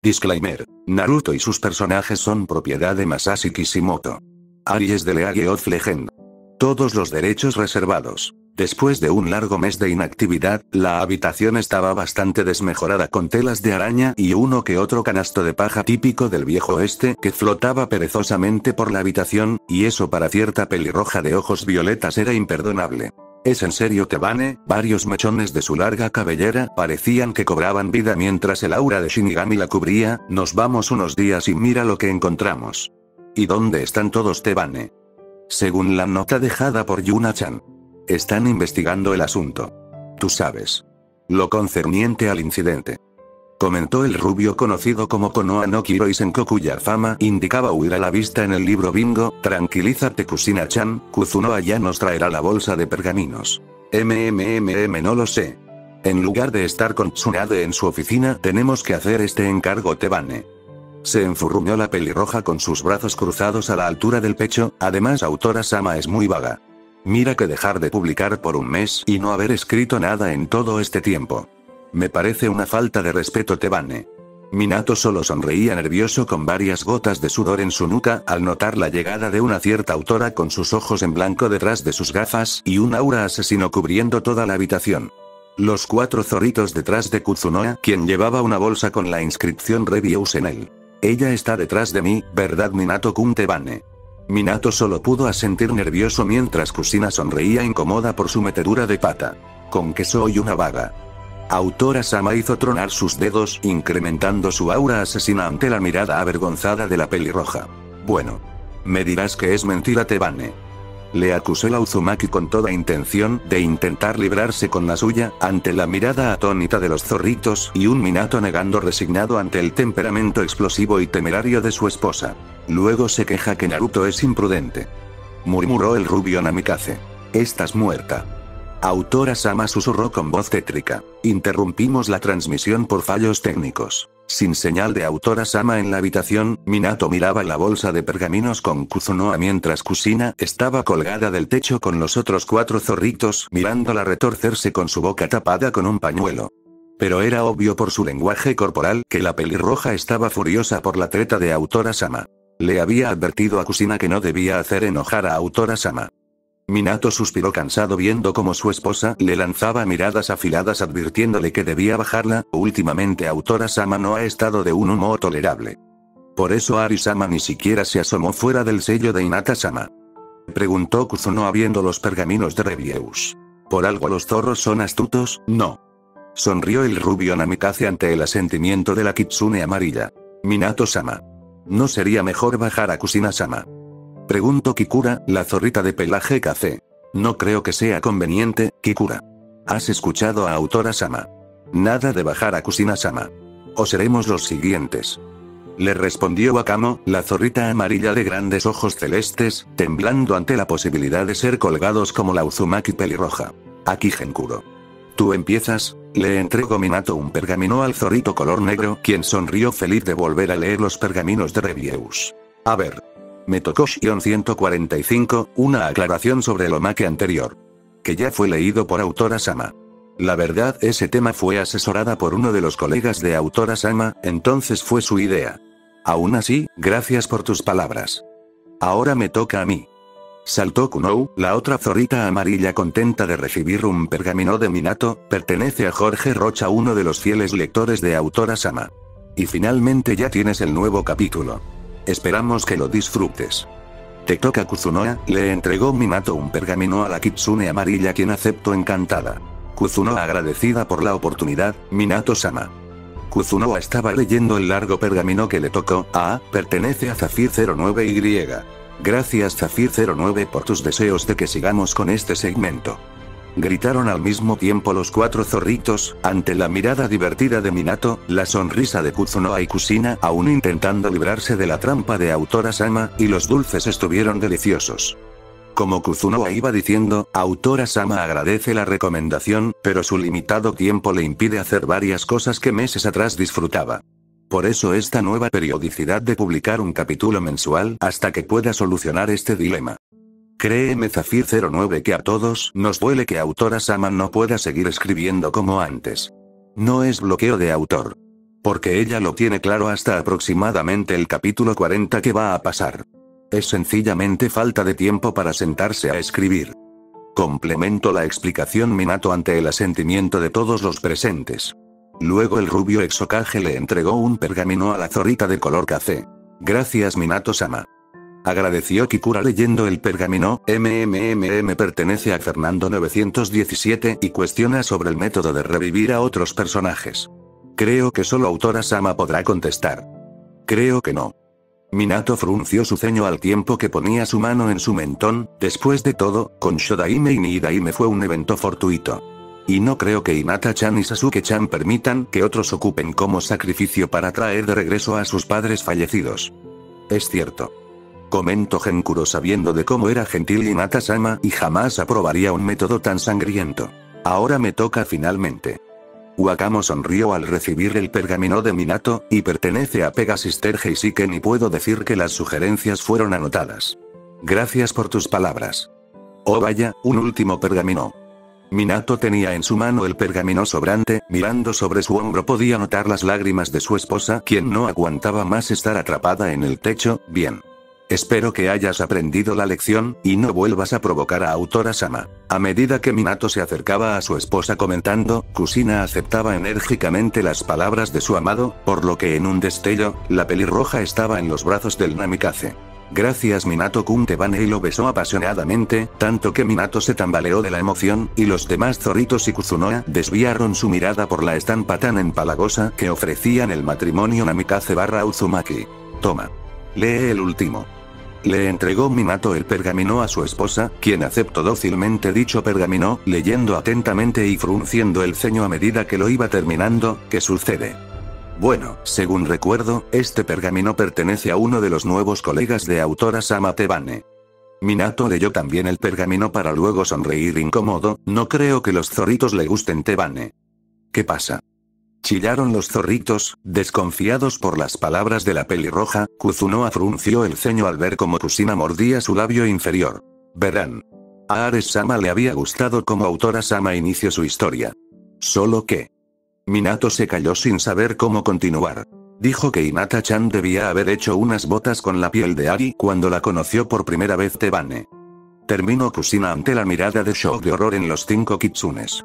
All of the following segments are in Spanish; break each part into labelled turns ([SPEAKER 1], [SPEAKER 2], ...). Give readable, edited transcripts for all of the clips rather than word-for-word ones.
[SPEAKER 1] Disclaimer. Naruto y sus personajes son propiedad de Masashi Kishimoto. Aries de League of Legends. Todos los derechos reservados. Después de un largo mes de inactividad, la habitación estaba bastante desmejorada con telas de araña y uno que otro canasto de paja típico del viejo oeste que flotaba perezosamente por la habitación, y eso para cierta pelirroja de ojos violetas era imperdonable. ¿Es en serio Tebane? Varios mechones de su larga cabellera parecían que cobraban vida mientras el aura de Shinigami la cubría. Nos vamos unos días y mira lo que encontramos. ¿Y dónde están todos Tebane? Según la nota dejada por Yuna-chan. Están investigando el asunto. Tú sabes. Lo concerniente al incidente. Comentó el rubio conocido como Konoha no Kiroisen-ko, cuya fama indicaba huir a la vista en el libro Bingo. Tranquilízate Kusina-chan, Kuzunoha ya nos traerá la bolsa de pergaminos. No lo sé. En lugar de estar con Tsunade en su oficina, tenemos que hacer este encargo Tebane. Se enfurruñó la pelirroja con sus brazos cruzados a la altura del pecho. Además, Autora-sama es muy vaga. Mira que dejar de publicar por un mes y no haber escrito nada en todo este tiempo. Me parece una falta de respeto Tebane. Minato solo sonreía nervioso con varias gotas de sudor en su nuca al notar la llegada de una cierta autora con sus ojos en blanco detrás de sus gafas y un aura asesino cubriendo toda la habitación. Los 4 zorritos detrás de Kuzunoha, quien llevaba una bolsa con la inscripción Reviews en él. Ella está detrás de mí, ¿verdad Minato-kun? Tebane. Minato solo pudo asentir nervioso mientras Kusina sonreía incómoda por su metedura de pata. ¿Con que soy una vaga? Autora-sama hizo tronar sus dedos, incrementando su aura asesina ante la mirada avergonzada de la pelirroja. Bueno. Me dirás que es mentira Tebane. Le acusó la Uzumaki con toda intención de intentar librarse con la suya, ante la mirada atónita de los zorritos y un Minato negando resignado ante el temperamento explosivo y temerario de su esposa. Luego se queja que Naruto es imprudente. Murmuró el rubio Namikaze. Estás muerta. Autora-sama susurró con voz tétrica. Interrumpimos la transmisión por fallos técnicos. Sin señal de Autora-sama en la habitación, Minato miraba la bolsa de pergaminos con Kuzunoha mientras Kusina estaba colgada del techo con los otros 4 zorritos mirándola retorcerse con su boca tapada con un pañuelo. Pero era obvio por su lenguaje corporal que la pelirroja estaba furiosa por la treta de Autora-sama. Le había advertido a Kusina que no debía hacer enojar a Autora-sama. Minato suspiró cansado viendo cómo su esposa le lanzaba miradas afiladas advirtiéndole que debía bajarla. Últimamente Autora-sama no ha estado de un humor tolerable. Por eso Arisama ni siquiera se asomó fuera del sello de Hinata-sama. Preguntó Kuzunoha viendo los pergaminos de Reviews. ¿Por algo los zorros son astutos? No. Sonrió el rubio Namikaze ante el asentimiento de la kitsune amarilla. Minato-sama. ¿No sería mejor bajar a Kusina-sama? Preguntó Kikura, la zorrita de pelaje café. No creo que sea conveniente, Kikura. ¿Has escuchado a Autora-sama? Nada de bajar a Kusina-sama. O seremos los siguientes. Le respondió Wakamo, la zorrita amarilla de grandes ojos celestes, temblando ante la posibilidad de ser colgados como la Uzumaki pelirroja. Aquí Genkuro. ¿Tú empiezas? Le entregó Minato un pergamino al zorrito color negro, quien sonrió feliz de volver a leer los pergaminos de Reviews. A ver. Me tocó Shion 145, una aclaración sobre el omake anterior. Que ya fue leído por Autora-sama. La verdad, ese tema fue asesorada por uno de los colegas de Autora-sama, entonces fue su idea. Aún así, gracias por tus palabras. Ahora me toca a mí. Saltó Kunou, la otra zorrita amarilla contenta de recibir un pergamino de Minato. Pertenece a Jorge Rocha, uno de los fieles lectores de Autora-sama. Y finalmente ya tienes el nuevo capítulo. Esperamos que lo disfrutes. Te toca Kuzunoha, le entregó Minato un pergamino a la kitsune amarilla, quien aceptó encantada. Kuzunoha agradecida por la oportunidad. Minato-sama. Kuzunoha estaba leyendo el largo pergamino que le tocó. Pertenece a Zafir09Y. Gracias Zafir09 por tus deseos de que sigamos con este segmento. Gritaron al mismo tiempo los 4 zorritos, ante la mirada divertida de Minato, la sonrisa de Kuzunoha y Kusina aún intentando librarse de la trampa de Autora-sama, y los dulces estuvieron deliciosos. Como Kuzunoha iba diciendo, Autora-sama agradece la recomendación, pero su limitado tiempo le impide hacer varias cosas que meses atrás disfrutaba. Por eso esta nueva periodicidad de publicar un capítulo mensual hasta que pueda solucionar este dilema. Créeme Zafir09 que a todos nos duele que Autora-sama no pueda seguir escribiendo como antes. No es bloqueo de autor. Porque ella lo tiene claro hasta aproximadamente el capítulo 40 que va a pasar. Es sencillamente falta de tiempo para sentarse a escribir. Complemento la explicación Minato ante el asentimiento de todos los presentes. Luego el rubio Exokage le entregó un pergamino a la zorrita de color café. Gracias Minato-sama. Agradeció Kikura leyendo el pergamino. Pertenece a Fernando 917 y cuestiona sobre el método de revivir a otros personajes. Creo que solo Autora-sama podrá contestar. Creo que no. Minato frunció su ceño al tiempo que ponía su mano en su mentón. Después de todo, con Shodaime y Niidaime fue un evento fortuito. Y no creo que Hinata-chan y Sasuke-chan permitan que otros ocupen como sacrificio para traer de regreso a sus padres fallecidos. Es cierto. Comentó Genkuro sabiendo de cómo era gentil Hinata-sama y jamás aprobaría un método tan sangriento. Ahora me toca finalmente. Wakamo sonrió al recibir el pergamino de Minato, y pertenece a Pegasister Heisiken y puedo decir que las sugerencias fueron anotadas. Gracias por tus palabras. Oh vaya, un último pergamino. Minato tenía en su mano el pergamino sobrante, mirando sobre su hombro podía notar las lágrimas de su esposa, quien no aguantaba más estar atrapada en el techo. Bien. Espero que hayas aprendido la lección, y no vuelvas a provocar a Autora-sama. A medida que Minato se acercaba a su esposa comentando, Kusina aceptaba enérgicamente las palabras de su amado, por lo que en un destello, la pelirroja estaba en los brazos del Namikaze. Gracias Minato-kun Tebane y lo besó apasionadamente, tanto que Minato se tambaleó de la emoción, y los demás zorritos y Kuzunoa desviaron su mirada por la estampa tan empalagosa que ofrecían el matrimonio Namikaze/Uzumaki. Toma. Lee el último. Le entregó Minato el pergamino a su esposa, quien aceptó dócilmente dicho pergamino, leyendo atentamente y frunciendo el ceño a medida que lo iba terminando. ¿Qué sucede? Bueno, según recuerdo, este pergamino pertenece a uno de los nuevos colegas de Autora-sama Tebane. Minato leyó también el pergamino para luego sonreír incómodo. No creo que los zorritos le gusten Tebane. ¿Qué pasa? Chillaron los zorritos, desconfiados por las palabras de la pelirroja. Kuzunoa frunció el ceño al ver cómo Kusina mordía su labio inferior. Verán. A Ares-sama le había gustado cómo Autora-sama inició su historia. Solo que... Minato se calló sin saber cómo continuar. Dijo que Hinata-chan debía haber hecho unas botas con la piel de Ari cuando la conoció por primera vez Tebane. Terminó Kusina ante la mirada de shock de horror en los 5 kitsunes.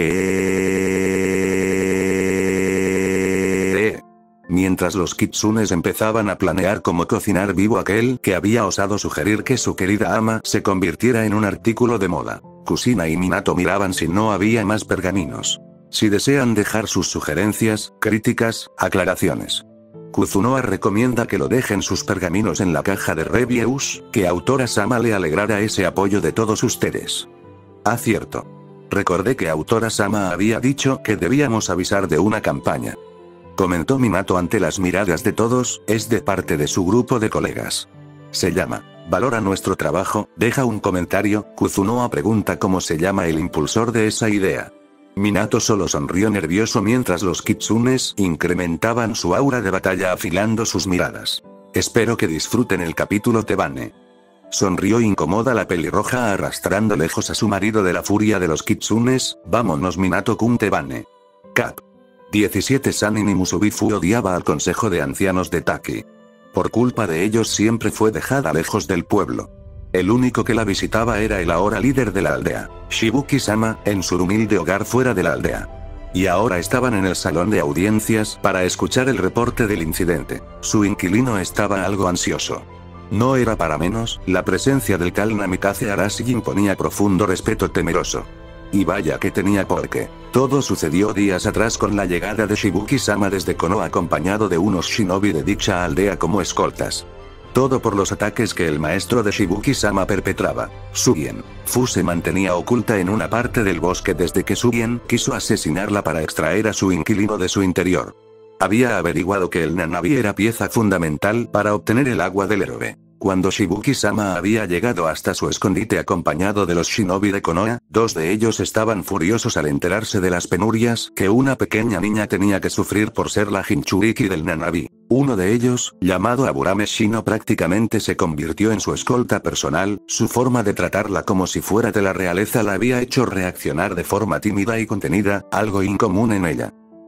[SPEAKER 1] ¿Qué? Mientras los kitsunes empezaban a planear cómo cocinar vivo aquel que había osado sugerir que su querida ama se convirtiera en un artículo de moda, Kusina y Minato miraban si no había más pergaminos. Si desean dejar sus sugerencias, críticas, aclaraciones. Kuzunoa recomienda que lo dejen sus pergaminos en la caja de reviews, que Autora-sama le alegrará ese apoyo de todos ustedes. Cierto. Recordé que Autora-sama había dicho que debíamos avisar de una campaña. Comentó Minato ante las miradas de todos, es de parte de su grupo de colegas. Se llama, valora nuestro trabajo, deja un comentario. Kuzunoa pregunta cómo se llama el impulsor de esa idea. Minato solo sonrió nervioso mientras los kitsunes incrementaban su aura de batalla afilando sus miradas. Espero que disfruten el capítulo Tebane. Sonrió incómoda la pelirroja arrastrando lejos a su marido de la furia de los kitsunes. Vámonos Minato-kun Tebane. Cap. 17 Sanin y Musubifu odiaba al consejo de ancianos de Taki. Por culpa de ellos siempre fue dejada lejos del pueblo. El único que la visitaba era el ahora líder de la aldea, Shibuki-sama, en su humilde hogar fuera de la aldea. Y ahora estaban en el salón de audiencias para escuchar el reporte del incidente. Su inquilino estaba algo ansioso. No era para menos, la presencia del tal Namikaze Arashi imponía profundo respeto temeroso. Y vaya que tenía porque. Todo sucedió días atrás con la llegada de Shibuki-sama desde Konoha acompañado de unos shinobi de dicha aldea como escoltas. Todo por los ataques que el maestro de Shibuki-sama perpetraba. Sugien Fu se mantenía oculta en una parte del bosque desde que Sugien quiso asesinarla para extraer a su inquilino de su interior. Había averiguado que el Nanabi era pieza fundamental para obtener el agua del héroe. Cuando Shibuki-sama había llegado hasta su escondite acompañado de los shinobi de Konoha, 2 de ellos estaban furiosos al enterarse de las penurias que una pequeña niña tenía que sufrir por ser la Jinchuriki del Nanabi. Uno de ellos, llamado Aburame Shino, prácticamente se convirtió en su escolta personal. Su forma de tratarla como si fuera de la realeza la había hecho reaccionar de forma tímida y contenida, algo incomún en ella.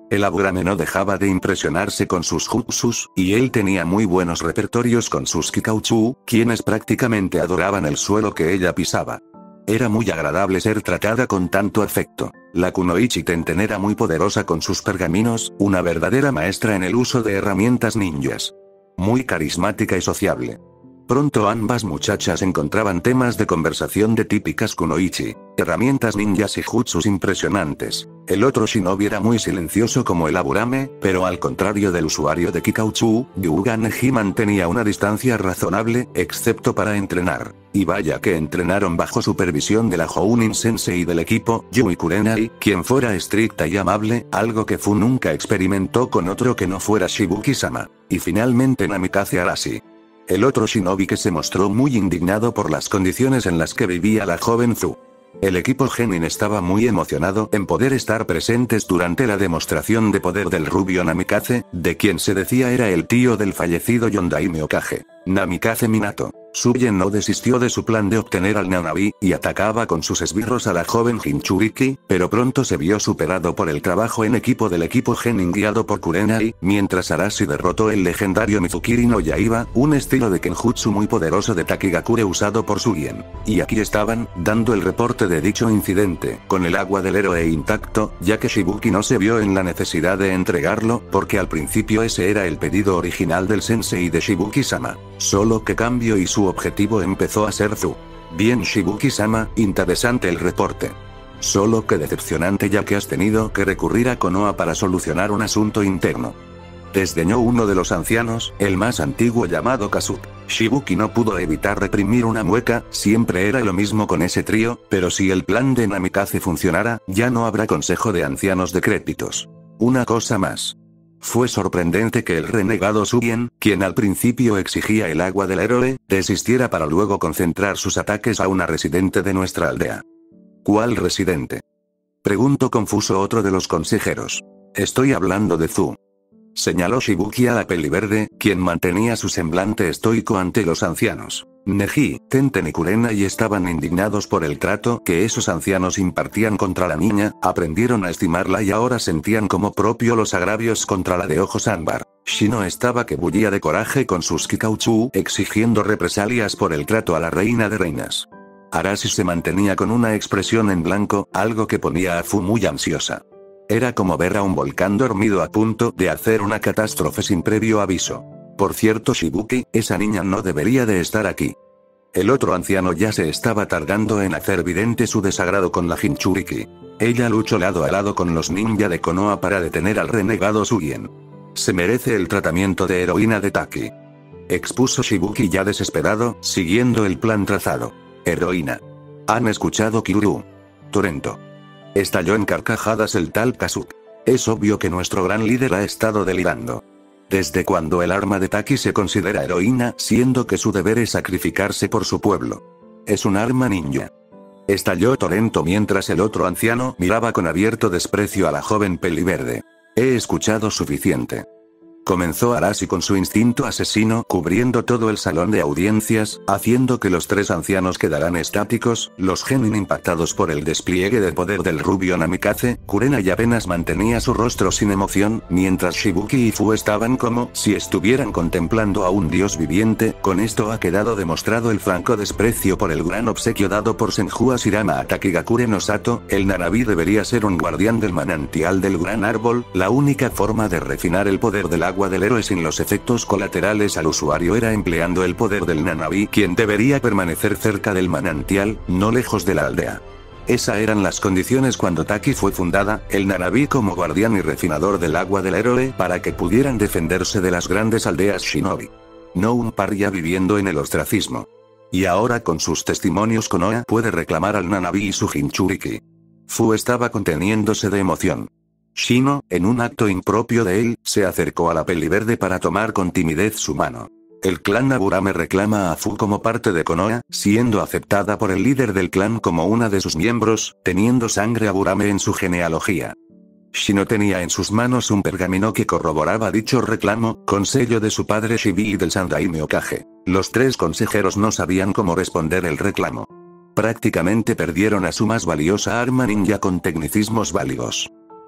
[SPEAKER 1] El Aburame no dejaba de impresionarse con sus jutsus, y él tenía muy buenos repertorios con sus Kikauchu, quienes prácticamente adoraban el suelo que ella pisaba. Era muy agradable ser tratada con tanto afecto. La Kunoichi Tenten era muy poderosa con sus pergaminos, una verdadera maestra en el uso de herramientas ninjas. Muy carismática y sociable. Pronto ambas muchachas encontraban temas de conversación de típicas kunoichi, herramientas ninjas y jutsus impresionantes. El otro shinobi era muy silencioso como el Aburame, pero al contrario del usuario de Kikauchu, Ryuga Neji mantenía una distancia razonable, excepto para entrenar. Y vaya que entrenaron bajo supervisión de la Jounin Sensei y del equipo, Yui Kurenai, quien fuera estricta y amable, algo que Fu nunca experimentó con otro que no fuera Shibuki-sama. Y finalmente Namikaze Arashi. El otro shinobi que se mostró muy indignado por las condiciones en las que vivía la joven Zu. El equipo Genin estaba muy emocionado en poder estar presentes durante la demostración de poder del rubio Namikaze, de quien se decía era el tío del fallecido Yondaime Okage, Namikaze Minato. Suyen no desistió de su plan de obtener al Nanabi, y atacaba con sus esbirros a la joven Jinchuriki, pero pronto se vio superado por el trabajo en equipo del equipo Genin guiado por Kurenai, mientras Arashi derrotó el legendario Mizukiri no Yaiba, un estilo de Kenjutsu muy poderoso de Takigakure usado por Sugen. Y aquí estaban, dando el reporte de dicho incidente, con el agua del héroe intacto, ya que Shibuki no se vio en la necesidad de entregarlo, porque al principio ese era el pedido original del sensei de Shibuki-sama. Solo que cambió y su objetivo empezó a ser Zu. Bien Shibuki-sama, interesante el reporte. Solo que decepcionante ya que has tenido que recurrir a Konoha para solucionar un asunto interno. Desdeñó uno de los ancianos, el más antiguo llamado Kazuki. Shibuki no pudo evitar reprimir una mueca, siempre era lo mismo con ese trío, pero si el plan de Namikaze funcionara, ya no habrá consejo de ancianos decrépitos. Una cosa más. Fue sorprendente que el renegado Sugen, quien al principio exigía el agua del héroe, desistiera para luego concentrar sus ataques a una residente de nuestra aldea. ¿Cuál residente? Preguntó confuso otro de los consejeros. Estoy hablando de Zu. Señaló Shibuki a la peliverde, quien mantenía su semblante estoico ante los ancianos. Neji, Tenten y Kurenai estaban indignados por el trato que esos ancianos impartían contra la niña, aprendieron a estimarla y ahora sentían como propio los agravios contra la de ojos ámbar. Shino estaba que bullía de coraje con sus Kikauchu, exigiendo represalias por el trato a la reina de reinas. Arashi se mantenía con una expresión en blanco, algo que ponía a Fu muy ansiosa. Era como ver a un volcán dormido a punto de hacer una catástrofe sin previo aviso. Por cierto Shibuki, esa niña no debería de estar aquí. El otro anciano ya se estaba tardando en hacer evidente su desagrado con la Jinchuriki. Ella luchó lado a lado con los ninja de Konoha para detener al renegado Sugen. Se merece el tratamiento de heroína de Taki. Expuso Shibuki ya desesperado, siguiendo el plan trazado. Heroína. ¿Han escuchado Kiryu? Torento. Estalló en carcajadas el tal Kazuki. Es obvio que nuestro gran líder ha estado delirando. ¿Desde cuando el arma de Taki se considera heroína, siendo que su deber es sacrificarse por su pueblo? Es un arma ninja. Estalló Torento mientras el otro anciano miraba con abierto desprecio a la joven peliverde. He escuchado suficiente. Comenzó Arashi con su instinto asesino cubriendo todo el salón de audiencias, haciendo que los tres ancianos quedaran estáticos, los genin impactados por el despliegue de poder del rubio Namikaze. Kurenai apenas mantenía su rostro sin emoción, mientras Shibuki y Fu estaban como si estuvieran contemplando a un dios viviente. Con esto ha quedado demostrado el franco desprecio por el gran obsequio dado por Senju Ashirama a Takigakure no Sato. El Nanabi debería ser un guardián del manantial del gran árbol, la única forma de refinar el poder del agua del héroe sin los efectos colaterales al usuario era empleando el poder del Nanabi, quien debería permanecer cerca del manantial, no lejos de la aldea. Esas eran las condiciones cuando Taki fue fundada, el Nanabi como guardián y refinador del agua del héroe para que pudieran defenderse de las grandes aldeas shinobi. No un paria viviendo en el ostracismo. Y ahora con sus testimonios Konoha puede reclamar al Nanabi y su Jinchuriki. Fu estaba conteniéndose de emoción. Shino, en un acto impropio de él, se acercó a la peliverde para tomar con timidez su mano. El clan Aburame reclama a Fu como parte de Konoha, siendo aceptada por el líder del clan como una de sus miembros, teniendo sangre Aburame en su genealogía. Shino tenía en sus manos un pergamino que corroboraba dicho reclamo, con sello de su padre Shibi y del Sandaime Okage. Los tres consejeros no sabían cómo responder el reclamo. Prácticamente perdieron a su más valiosa arma ninja con tecnicismos válidos.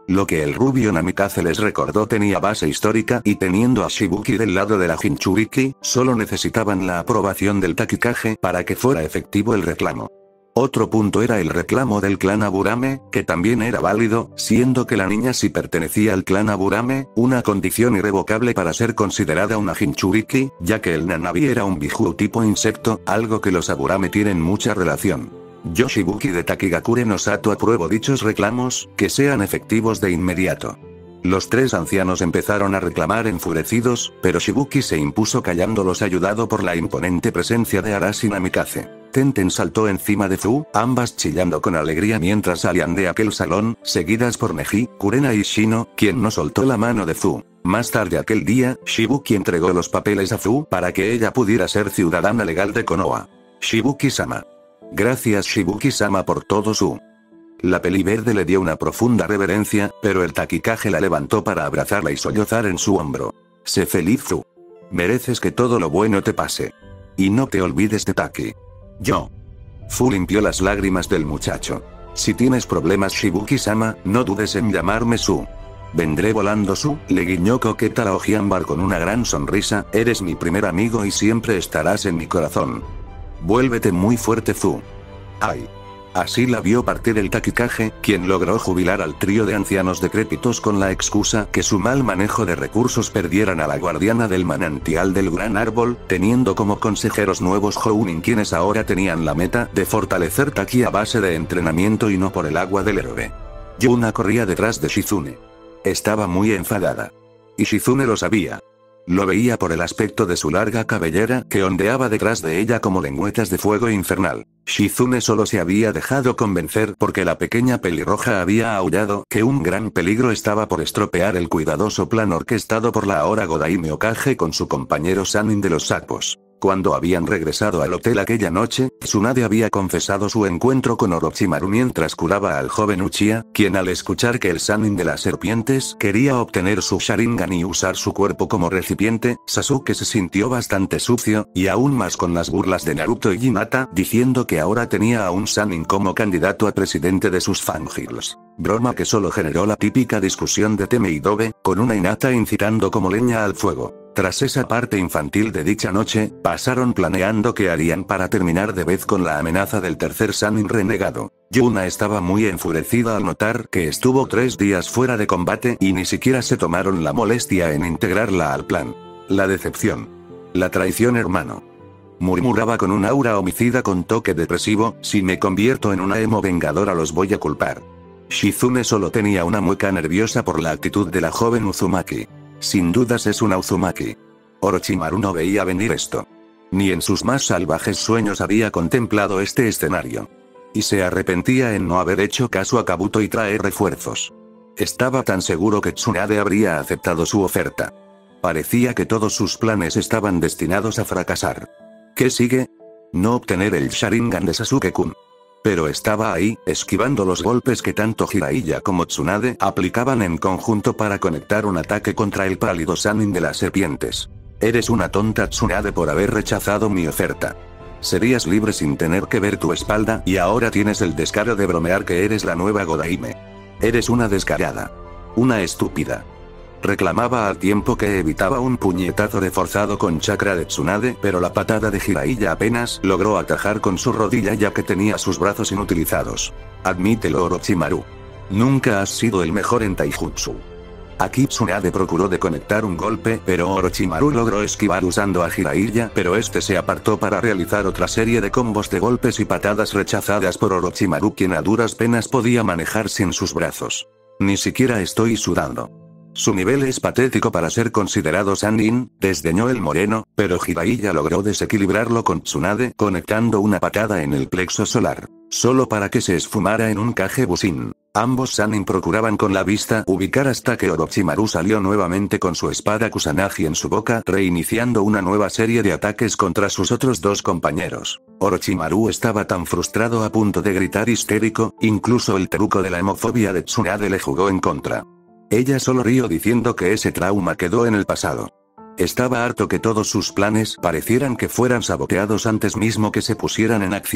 [SPEAKER 1] Lo que el rubio Namikaze les recordó tenía base histórica y teniendo a Shibuki del lado de la Jinchuriki, solo necesitaban la aprobación del Takikage para que fuera efectivo el reclamo. Otro punto era el reclamo del clan Aburame, que también era válido, siendo que la niña sí pertenecía al clan Aburame, una condición irrevocable para ser considerada una Jinchuriki, ya que el Nanabi era un Biju tipo insecto, algo que los Aburame tienen mucha relación. Yo Shibuki de Takigakure no Sato apruebo dichos reclamos, que sean efectivos de inmediato. Los tres ancianos empezaron a reclamar enfurecidos, pero Shibuki se impuso callándolos ayudado por la imponente presencia de Arashi Namikaze. Tenten saltó encima de Fu, ambas chillando con alegría mientras salían de aquel salón, seguidas por Neji, Kurena y Shino, quien no soltó la mano de Fu. Más tarde aquel día, Shibuki entregó los papeles a Fu para que ella pudiera ser ciudadana legal de Konoha. Shibuki-sama. Gracias Shibuki-sama por todo su. La peli verde le dio una profunda reverencia, pero el Takikage la levantó para abrazarla y sollozar en su hombro. Sé feliz Fu. Mereces que todo lo bueno te pase. Y no te olvides de Taki. Yo. Fu limpió las lágrimas del muchacho. Si tienes problemas Shibuki-sama, no dudes en llamarme Su. Vendré volando Su, le guiñó coqueta a Ojiambar con una gran sonrisa, eres mi primer amigo y siempre estarás en mi corazón. Vuélvete muy fuerte Fu. Ay. Así la vio partir el Takikage, quien logró jubilar al trío de ancianos decrépitos con la excusa que su mal manejo de recursos perdieran a la guardiana del manantial del gran árbol, teniendo como consejeros nuevos Jounin quienes ahora tenían la meta de fortalecer Taki a base de entrenamiento y no por el agua del héroe. Yuna corría detrás de Shizune. Estaba muy enfadada. Y Shizune lo sabía. Lo veía por el aspecto de su larga cabellera que ondeaba detrás de ella como lengüetas de fuego infernal. Shizune solo se había dejado convencer porque la pequeña pelirroja había aullado que un gran peligro estaba por estropear el cuidadoso plan orquestado por la ahora Godaime Okage con su compañero Sanin de los sapos. Cuando habían regresado al hotel aquella noche, Tsunade había confesado su encuentro con Orochimaru mientras curaba al joven Uchiha, quien al escuchar que el Sannin de las serpientes quería obtener su Sharingan y usar su cuerpo como recipiente, Sasuke se sintió bastante sucio, y aún más con las burlas de Naruto y Hinata, diciendo que ahora tenía a un Sannin como candidato a presidente de sus Fangirls. Broma que solo generó la típica discusión de Teme y Dobe, con una Hinata incitando como leña al fuego. Tras esa parte infantil de dicha noche, pasaron planeando qué harían para terminar de vez con la amenaza del tercer Sannin renegado. Yuna estaba muy enfurecida al notar que estuvo 3 días fuera de combate y ni siquiera se tomaron la molestia en integrarla al plan. La decepción. La traición hermano. Murmuraba con un aura homicida con toque depresivo, si me convierto en una emo vengadora los voy a culpar. Shizune solo tenía una mueca nerviosa por la actitud de la joven Uzumaki. Sin dudas es una Uzumaki. Orochimaru no veía venir esto. Ni en sus más salvajes sueños había contemplado este escenario. Y se arrepentía en no haber hecho caso a Kabuto y traer refuerzos. Estaba tan seguro que Tsunade habría aceptado su oferta. Parecía que todos sus planes estaban destinados a fracasar. ¿Qué sigue? No obtener el Sharingan de Sasuke-kun. Pero estaba ahí, esquivando los golpes que tanto Jiraiya como Tsunade aplicaban en conjunto para conectar un ataque contra el pálido Sannin de las serpientes. Eres una tonta Tsunade por haber rechazado mi oferta. Serías libre sin tener que ver tu espalda y ahora tienes el descaro de bromear que eres la nueva Godaime. Eres una descarada. Una estúpida. Reclamaba al tiempo que evitaba un puñetazo reforzado con chakra de Tsunade, pero la patada de Jiraiya apenas logró atajar con su rodilla ya que tenía sus brazos inutilizados. Admítelo Orochimaru. Nunca has sido el mejor en Taijutsu. Aquí Tsunade procuró de conectar un golpe, pero Orochimaru logró esquivar usando a Jiraiya, pero este se apartó para realizar otra serie de combos de golpes y patadas rechazadas por Orochimaru, quien a duras penas podía manejar sin sus brazos. Ni siquiera estoy sudando. Su nivel es patético para ser considerado Sannin, desdeñó el moreno, pero Jiraiya logró desequilibrarlo con Tsunade conectando una patada en el plexo solar, solo para que se esfumara en un Kage Bushin. Ambos Sannin procuraban con la vista ubicar hasta que Orochimaru salió nuevamente con su espada Kusanagi en su boca, reiniciando una nueva serie de ataques contra sus otros dos compañeros. Orochimaru estaba tan frustrado a punto de gritar histérico, incluso el truco de la hemofobia de Tsunade le jugó en contra. Ella solo rió diciendo que ese trauma quedó en el pasado. Estaba harto que todos sus planes parecieran que fueran saboteados antes mismo que se pusieran en acción.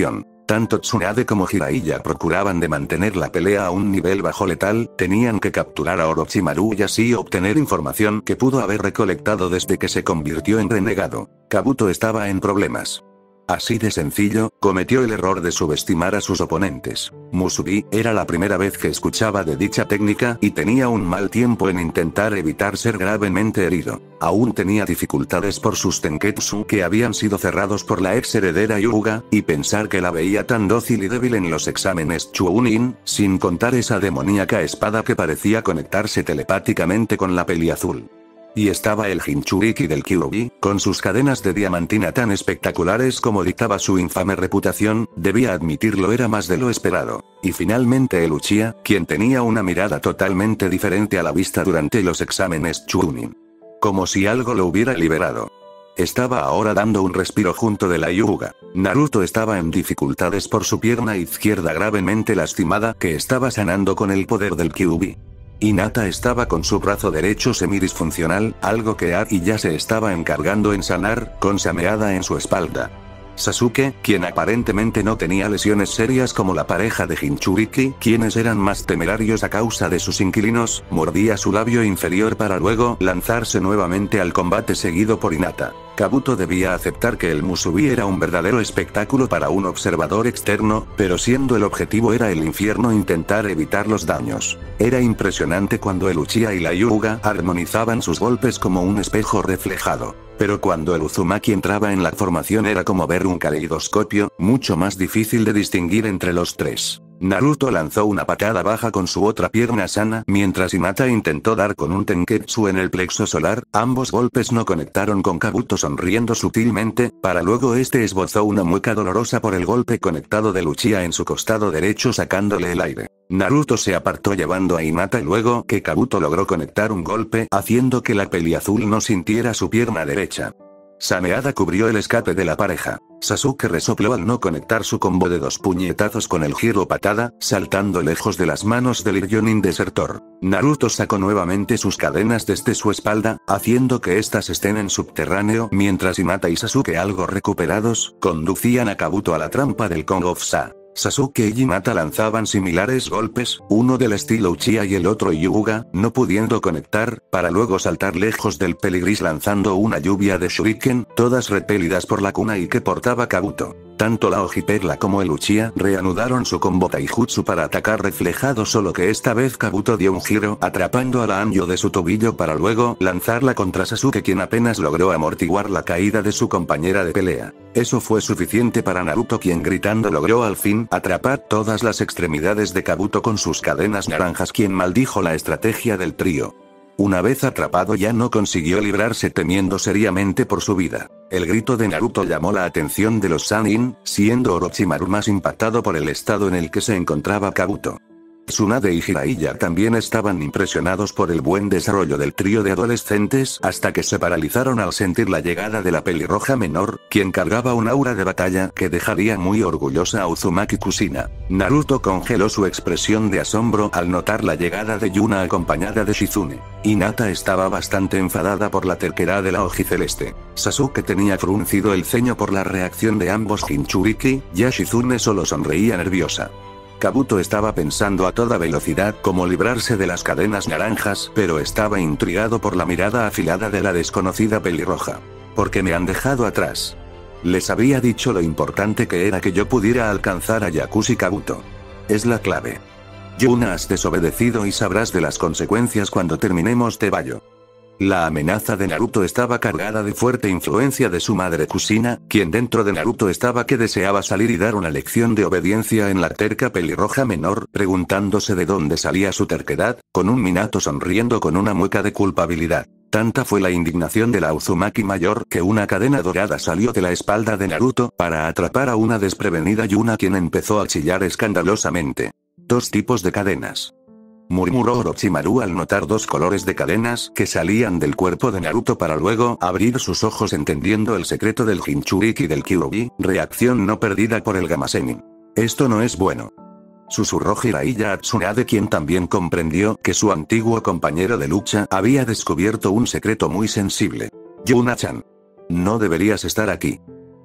[SPEAKER 1] Tanto Tsunade como Jiraiya procuraban de mantener la pelea a un nivel bajo letal, tenían que capturar a Orochimaru y así obtener información que pudo haber recolectado desde que se convirtió en renegado. Kabuto estaba en problemas. Así de sencillo, cometió el error de subestimar a sus oponentes. Musubi era la primera vez que escuchaba de dicha técnica y tenía un mal tiempo en intentar evitar ser gravemente herido. Aún tenía dificultades por sus tenketsu que habían sido cerrados por la ex heredera Hyuga, y pensar que la veía tan dócil y débil en los exámenes Chunin, sin contar esa demoníaca espada que parecía conectarse telepáticamente con la peliazul. Y estaba el Jinchuriki del Kyuubi, con sus cadenas de diamantina tan espectaculares como dictaba su infame reputación, debía admitirlo, era más de lo esperado. Y finalmente el Uchiha, quien tenía una mirada totalmente diferente a la vista durante los exámenes Chunin. Como si algo lo hubiera liberado. Estaba ahora dando un respiro junto de la Hyuga. Naruto estaba en dificultades por su pierna izquierda gravemente lastimada que estaba sanando con el poder del Kyuubi. Hinata estaba con su brazo derecho semidisfuncional, algo que Adi ya se estaba encargando en sanar, con Sameada en su espalda. Sasuke, quien aparentemente no tenía lesiones serias como la pareja de Jinchuriki, quienes eran más temerarios a causa de sus inquilinos, mordía su labio inferior para luego lanzarse nuevamente al combate seguido por Hinata. Kabuto debía aceptar que el Musubi era un verdadero espectáculo para un observador externo, pero siendo el objetivo era el infierno intentar evitar los daños. Era impresionante cuando el Uchiha y la Hyuga armonizaban sus golpes como un espejo reflejado. Pero cuando el Uzumaki entraba en la formación era como ver un caleidoscopio, mucho más difícil de distinguir entre los tres. Naruto lanzó una patada baja con su otra pierna sana, mientras Hinata intentó dar con un tenketsu en el plexo solar. Ambos golpes no conectaron con Kabuto sonriendo sutilmente, para luego este esbozó una mueca dolorosa por el golpe conectado de Uchiha en su costado derecho sacándole el aire. Naruto se apartó llevando a Hinata luego que Kabuto logró conectar un golpe haciendo que la peliazul no sintiera su pierna derecha. Sameada cubrió el escape de la pareja. Sasuke resopló al no conectar su combo de 2 puñetazos con el giro patada, saltando lejos de las manos del Iryonin desertor. Naruto sacó nuevamente sus cadenas desde su espalda, haciendo que éstas estén en subterráneo, mientras Hinata y Sasuke, algo recuperados, conducían a Kabuto a la trampa del Kong of Sa. Sasuke y Hinata lanzaban similares golpes, uno del estilo Uchiha y el otro Hyuga, no pudiendo conectar, para luego saltar lejos del peligris lanzando una lluvia de shuriken, todas repelidas por la kunai que portaba Kabuto. Tanto la Hojiperla como el Uchiha reanudaron su combo taijutsu para atacar reflejado, solo que esta vez Kabuto dio un giro atrapando a la Anjo de su tobillo para luego lanzarla contra Sasuke, quien apenas logró amortiguar la caída de su compañera de pelea. Eso fue suficiente para Naruto, quien gritando logró al fin atrapar todas las extremidades de Kabuto con sus cadenas naranjas, quien maldijo la estrategia del trío. Una vez atrapado ya no consiguió librarse, temiendo seriamente por su vida. El grito de Naruto llamó la atención de los Sannin, siendo Orochimaru más impactado por el estado en el que se encontraba Kabuto. Tsunade y Jiraiya también estaban impresionados por el buen desarrollo del trío de adolescentes, hasta que se paralizaron al sentir la llegada de la pelirroja menor, quien cargaba un aura de batalla que dejaría muy orgullosa a Uzumaki Kushina. Naruto congeló su expresión de asombro al notar la llegada de Yuna acompañada de Shizune. Hinata estaba bastante enfadada por la terquedad de la Hojiceleste. Sasuke tenía fruncido el ceño por la reacción de ambos Jinchuriki, ya Shizune solo sonreía nerviosa. Kabuto estaba pensando a toda velocidad cómo librarse de las cadenas naranjas, pero estaba intrigado por la mirada afilada de la desconocida pelirroja. ¿Por qué me han dejado atrás? Les había dicho lo importante que era que yo pudiera alcanzar a Yakushi Kabuto. Es la clave. Yuna, has desobedecido y sabrás de las consecuencias cuando terminemos de Bayo. La amenaza de Naruto estaba cargada de fuerte influencia de su madre Kushina, quien dentro de Naruto estaba que deseaba salir y dar una lección de obediencia en la terca pelirroja menor, preguntándose de dónde salía su terquedad, con un Minato sonriendo con una mueca de culpabilidad. Tanta fue la indignación de la Uzumaki mayor que una cadena dorada salió de la espalda de Naruto para atrapar a una desprevenida Yuna, quien empezó a chillar escandalosamente. 2 tipos de cadenas, murmuró Orochimaru al notar 2 colores de cadenas que salían del cuerpo de Naruto para luego abrir sus ojos entendiendo el secreto del Jinchuriki y del Kyuubi, reacción no perdida por el Gamasenin. Esto no es bueno. Susurró Jiraiya a Tsunade, quien también comprendió que su antiguo compañero de lucha había descubierto un secreto muy sensible. Yuna-chan. No deberías estar aquí.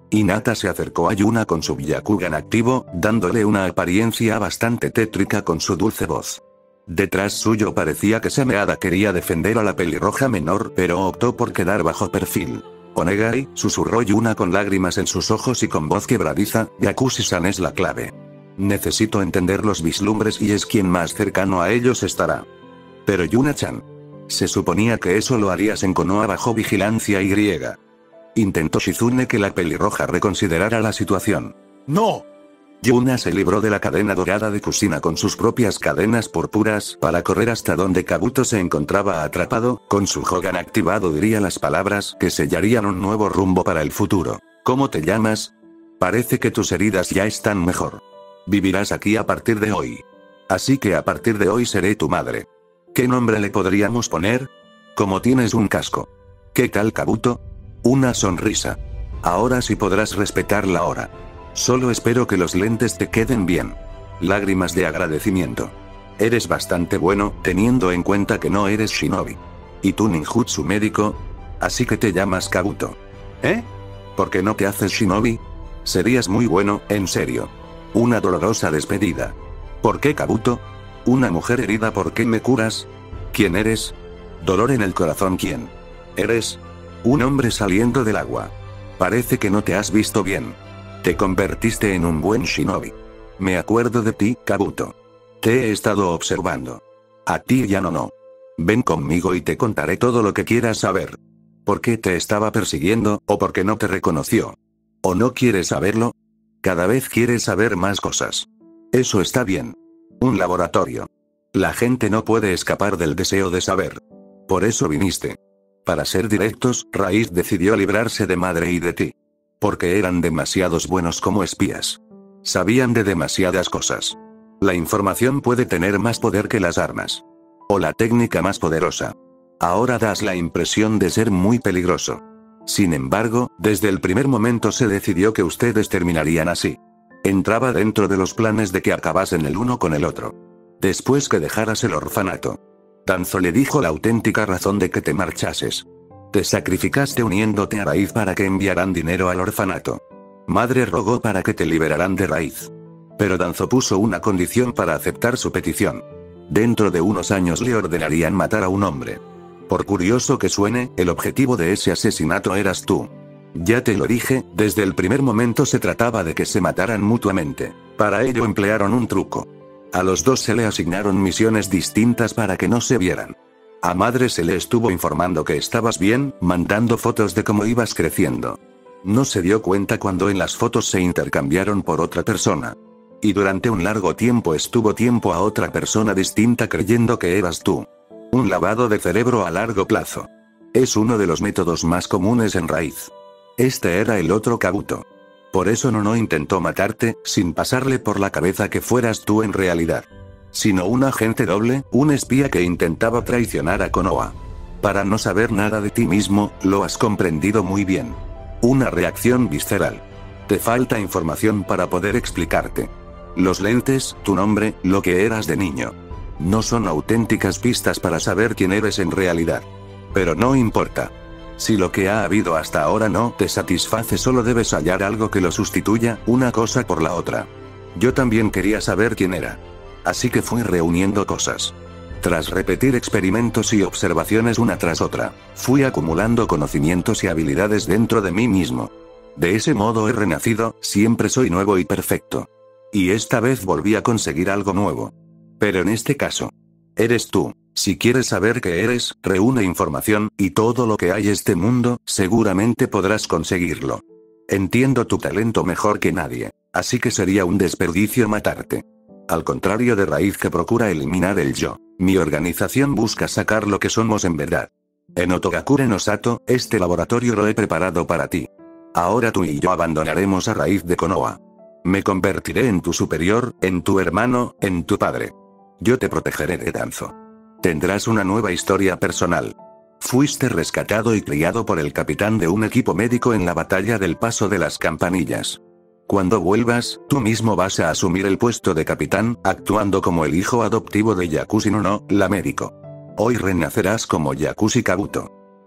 [SPEAKER 1] Hinata se acercó a Yuna con su Byakugan activo, dándole una apariencia bastante tétrica con su dulce voz. Detrás suyo parecía que Sameada quería defender a la pelirroja menor, pero optó por quedar bajo perfil. Onegai, susurró Yuna con lágrimas en sus ojos y con voz quebradiza, Yakushi-san es la clave. Necesito entender los vislumbres y es quien más cercano a ellos estará. Pero Yuna-chan. Se suponía que eso lo harías en Konoha bajo vigilancia y griega. Intentó Shizune que la pelirroja reconsiderara la situación. ¡No! Yuna se libró de la cadena dorada de Kusina con sus propias cadenas púrpuras para correr hasta donde Kabuto se encontraba atrapado, con su Hogan activado diría las palabras que sellarían un nuevo rumbo para el futuro. ¿Cómo te llamas? Parece que tus heridas ya están mejor. Vivirás aquí a partir de hoy. Así que a partir de hoy seré tu madre. ¿Qué nombre le podríamos poner? Como tienes un casco. ¿Qué tal, Kabuto? Una sonrisa. Ahora sí podrás respetar la hora. Solo espero que los lentes te queden bien. Lágrimas de agradecimiento. Eres bastante bueno, teniendo en cuenta que no eres shinobi. ¿Y tú ninjutsu médico? Así que te llamas Kabuto. ¿Eh? ¿Por qué no te haces shinobi? Serías muy bueno, en serio. Una dolorosa despedida. ¿Por qué Kabuto? Una mujer herida, ¿por qué me curas? ¿Quién eres? Dolor en el corazón, ¿quién? ¿Eres? Un hombre saliendo del agua. Parece que no te has visto bien. Te convertiste en un buen shinobi. Me acuerdo de ti, Kabuto. Te he estado observando. A ti ya no. Ven conmigo y te contaré todo lo que quieras saber. ¿Por qué te estaba persiguiendo, o por qué no te reconoció? ¿O no quieres saberlo? Cada vez quieres saber más cosas. Eso está bien. Un laboratorio. La gente no puede escapar del deseo de saber. Por eso viniste. Para ser directos, Raíz decidió librarse de madre y de ti. Porque eran demasiados buenos como espías. Sabían de demasiadas cosas. La información puede tener más poder que las armas. O la técnica más poderosa. Ahora das la impresión de ser muy peligroso. Sin embargo, desde el primer momento se decidió que ustedes terminarían así. Entraba dentro de los planes de que acabasen el uno con el otro. Después que dejaras el orfanato. Danzo le dijo la auténtica razón de que te marchases. Te sacrificaste uniéndote a Raíz para que enviaran dinero al orfanato. Madre rogó para que te liberaran de Raíz. Pero Danzo puso una condición para aceptar su petición. Dentro de unos años le ordenarían matar a un hombre. Por curioso que suene, el objetivo de ese asesinato eras tú. Ya te lo dije, desde el primer momento se trataba de que se mataran mutuamente. Para ello emplearon un truco. A los dos se le asignaron misiones distintas para que no se vieran. A madre se le estuvo informando que estabas bien, mandando fotos de cómo ibas creciendo. No se dio cuenta cuando en las fotos se intercambiaron por otra persona. Y durante un largo tiempo estuvo tiempo a otra persona distinta creyendo que eras tú. Un lavado de cerebro a largo plazo. Es uno de los métodos más comunes en Raíz. Este era el otro Kabuto. Por eso no intentó matarte, sin pasarle por la cabeza que fueras tú en realidad. Sino un agente doble, un espía que intentaba traicionar a Konoha. Para no saber nada de ti mismo, lo has comprendido muy bien. Una reacción visceral. Te falta información para poder explicarte. Los lentes, tu nombre, lo que eras de niño. No son auténticas pistas para saber quién eres en realidad. Pero no importa. Si lo que ha habido hasta ahora no te satisface, solo debes hallar algo que lo sustituya, una cosa por la otra. Yo también quería saber quién era. Así que fui reuniendo cosas. Tras repetir experimentos y observaciones una tras otra, fui acumulando conocimientos y habilidades dentro de mí mismo. De ese modo he renacido, siempre soy nuevo y perfecto. Y esta vez volví a conseguir algo nuevo. Pero en este caso, eres tú. Si quieres saber qué eres, reúne información, y todo lo que hay en este mundo, seguramente podrás conseguirlo. Entiendo tu talento mejor que nadie, así que sería un desperdicio matarte. Al contrario de Raíz, que procura eliminar el yo, mi organización busca sacar lo que somos en verdad. En Otogakure no Sato, este laboratorio lo he preparado para ti. Ahora tú y yo abandonaremos a Raíz de Konoha. Me convertiré en tu superior, en tu hermano, en tu padre. Yo te protegeré de Danzo. Tendrás una nueva historia personal. Fuiste rescatado y criado por el capitán de un equipo médico en la batalla del Paso de las Campanillas. Cuando vuelvas, tú mismo vas a asumir el puesto de capitán, actuando como el hijo adoptivo de Yakushi no, la médico. Hoy renacerás como Yakushi Kabuto.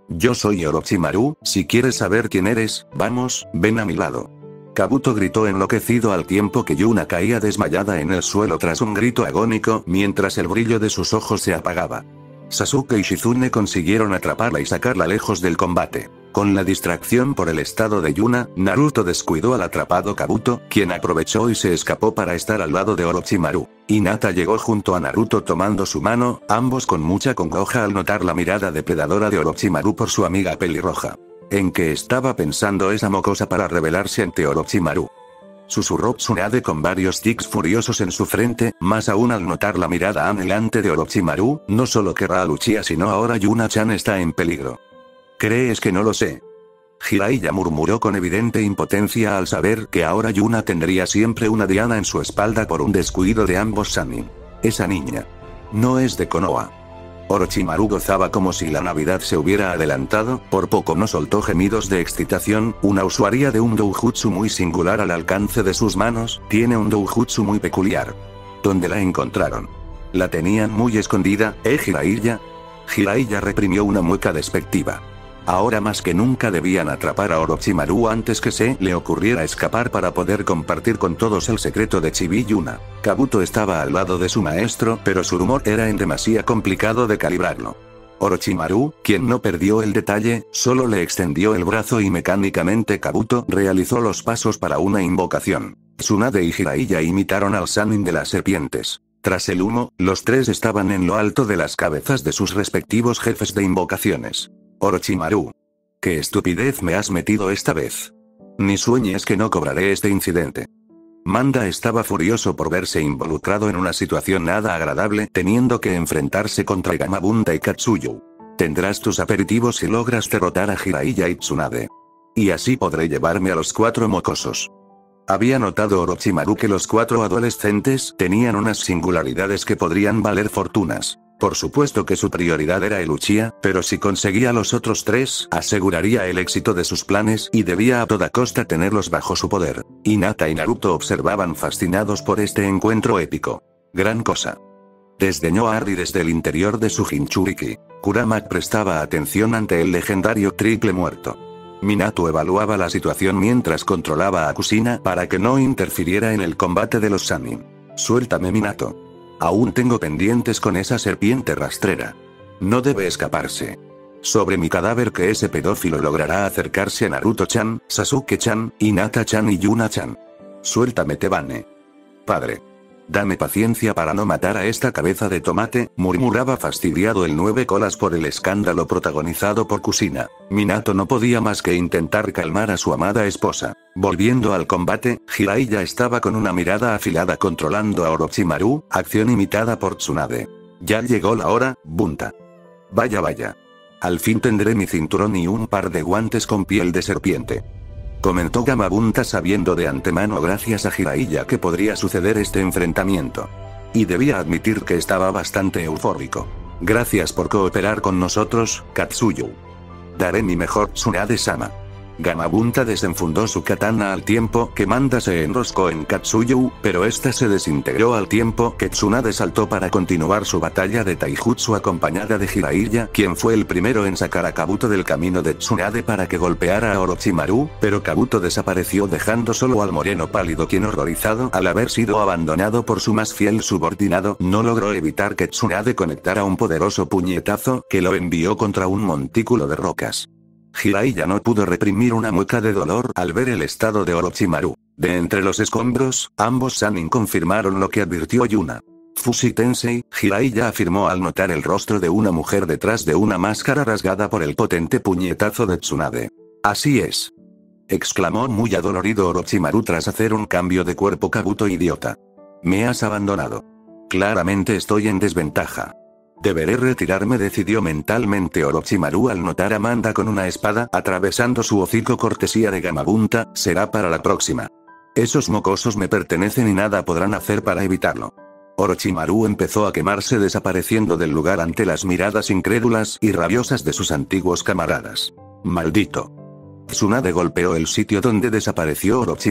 [SPEAKER 1] Yo soy Orochimaru, si quieres saber quién eres, vamos, ven a mi lado. Kabuto gritó enloquecido al tiempo que Yuna caía desmayada en el suelo tras un grito agónico mientras el brillo de sus ojos se apagaba. Sasuke y Shizune consiguieron atraparla y sacarla lejos del combate. Con la distracción por el estado de Yuna, Naruto descuidó al atrapado Kabuto, quien aprovechó y se escapó para estar al lado de Orochimaru. Hinata llegó junto a Naruto tomando su mano, ambos con mucha congoja al notar la mirada depredadora de Orochimaru por su amiga pelirroja. ¿En qué estaba pensando esa mocosa para rebelarse ante Orochimaru? Susurró Tsunade con varios tics furiosos en su frente, más aún al notar la mirada anhelante de Orochimaru, no solo querrá a Luchia sino ahora Yuna-chan está en peligro. ¿Crees que no lo sé? Jiraiya murmuró con evidente impotencia al saber que ahora Yuna tendría siempre una diana en su espalda por un descuido de ambos Sannin. Esa niña no es de Konoha. Orochimaru gozaba como si la Navidad se hubiera adelantado, por poco no soltó gemidos de excitación, una usuaria de un doujutsu muy singular al alcance de sus manos, tiene un doujutsu muy peculiar. ¿Dónde la encontraron? La tenían muy escondida, Jiraiya? Jiraiya reprimió una mueca despectiva. Ahora más que nunca debían atrapar a Orochimaru antes que se le ocurriera escapar para poder compartir con todos el secreto de Chibi Yuna. Kabuto estaba al lado de su maestro, pero su humor era en demasía complicado de calibrarlo. Orochimaru, quien no perdió el detalle, solo le extendió el brazo y mecánicamente Kabuto realizó los pasos para una invocación. Tsunade y Jiraiya imitaron al Sannin de las serpientes. Tras el humo, los tres estaban en lo alto de las cabezas de sus respectivos jefes de invocaciones. Orochimaru. ¿Qué estupidez me has metido esta vez? Ni sueñes que no cobraré este incidente. Manda estaba furioso por verse involucrado en una situación nada agradable, teniendo que enfrentarse contra Gamabunta y Katsuyu. Tendrás tus aperitivos si logras derrotar a Jiraiya y Tsunade. Y así podré llevarme a los 4 mocosos. Había notado Orochimaru que los 4 adolescentes tenían unas singularidades que podrían valer fortunas. Por supuesto que su prioridad era el Uchiha, pero si conseguía a los otros 3, aseguraría el éxito de sus planes y debía a toda costa tenerlos bajo su poder. Hinata y Naruto observaban fascinados por este encuentro épico. Gran cosa. Desdeñó a Arri desde el interior de su Jinchuriki. Kurama prestaba atención ante el legendario triple muerto. Minato evaluaba la situación mientras controlaba a Kushina para que no interfiriera en el combate de los Sannin. Suéltame, Minato. Aún tengo pendientes con esa serpiente rastrera. No debe escaparse. Sobre mi cadáver que ese pedófilo logrará acercarse a Naruto-chan, Sasuke-chan, Hinata-chan y Yuna-chan. Suéltame, Tebane. Padre. Dame paciencia para no matar a esta cabeza de tomate, murmuraba fastidiado el 9 colas por el escándalo protagonizado por Kushina. Minato no podía más que intentar calmar a su amada esposa. Volviendo al combate, Jiraiya estaba con una mirada afilada controlando a Orochimaru, acción imitada por Tsunade. Ya llegó la hora, Bunta. Vaya vaya. Al fin tendré mi cinturón y un par de guantes con piel de serpiente. Comentó Gamabunta sabiendo de antemano gracias a Jiraiya que podría suceder este enfrentamiento. Y debía admitir que estaba bastante eufórico. Gracias por cooperar con nosotros, Katsuyu. Daré mi mejor, Tsunade-sama. Gamabunta desenfundó su katana al tiempo que Manda se enroscó en Katsuyu, pero esta se desintegró al tiempo que Tsunade saltó para continuar su batalla de taijutsu acompañada de Jiraiya, quien fue el primero en sacar a Kabuto del camino de Tsunade para que golpeara a Orochimaru, pero Kabuto desapareció dejando solo al moreno pálido quien horrorizado al haber sido abandonado por su más fiel subordinado, no logró evitar que Tsunade conectara un poderoso puñetazo que lo envió contra un montículo de rocas. Jiraiya no pudo reprimir una mueca de dolor al ver el estado de Orochimaru. De entre los escombros, ambos Sannin confirmaron lo que advirtió Yuna. Fushi-tensei, Jiraiya afirmó al notar el rostro de una mujer detrás de una máscara rasgada por el potente puñetazo de Tsunade. Así es. Exclamó muy adolorido Orochimaru tras hacer un cambio de cuerpo. Kabuto idiota. Me has abandonado. Claramente estoy en desventaja. Deberé retirarme, decidió mentalmente Orochimaru al notar a Manda con una espada atravesando su hocico. Cortesía de Gamabunta, será para la próxima. Esos mocosos me pertenecen y nada podrán hacer para evitarlo. Orochimaru empezó a quemarse desapareciendo del lugar ante las miradas incrédulas y rabiosas de sus antiguos camaradas. Maldito. Tsunade golpeó el sitio donde desapareció Orochimaru.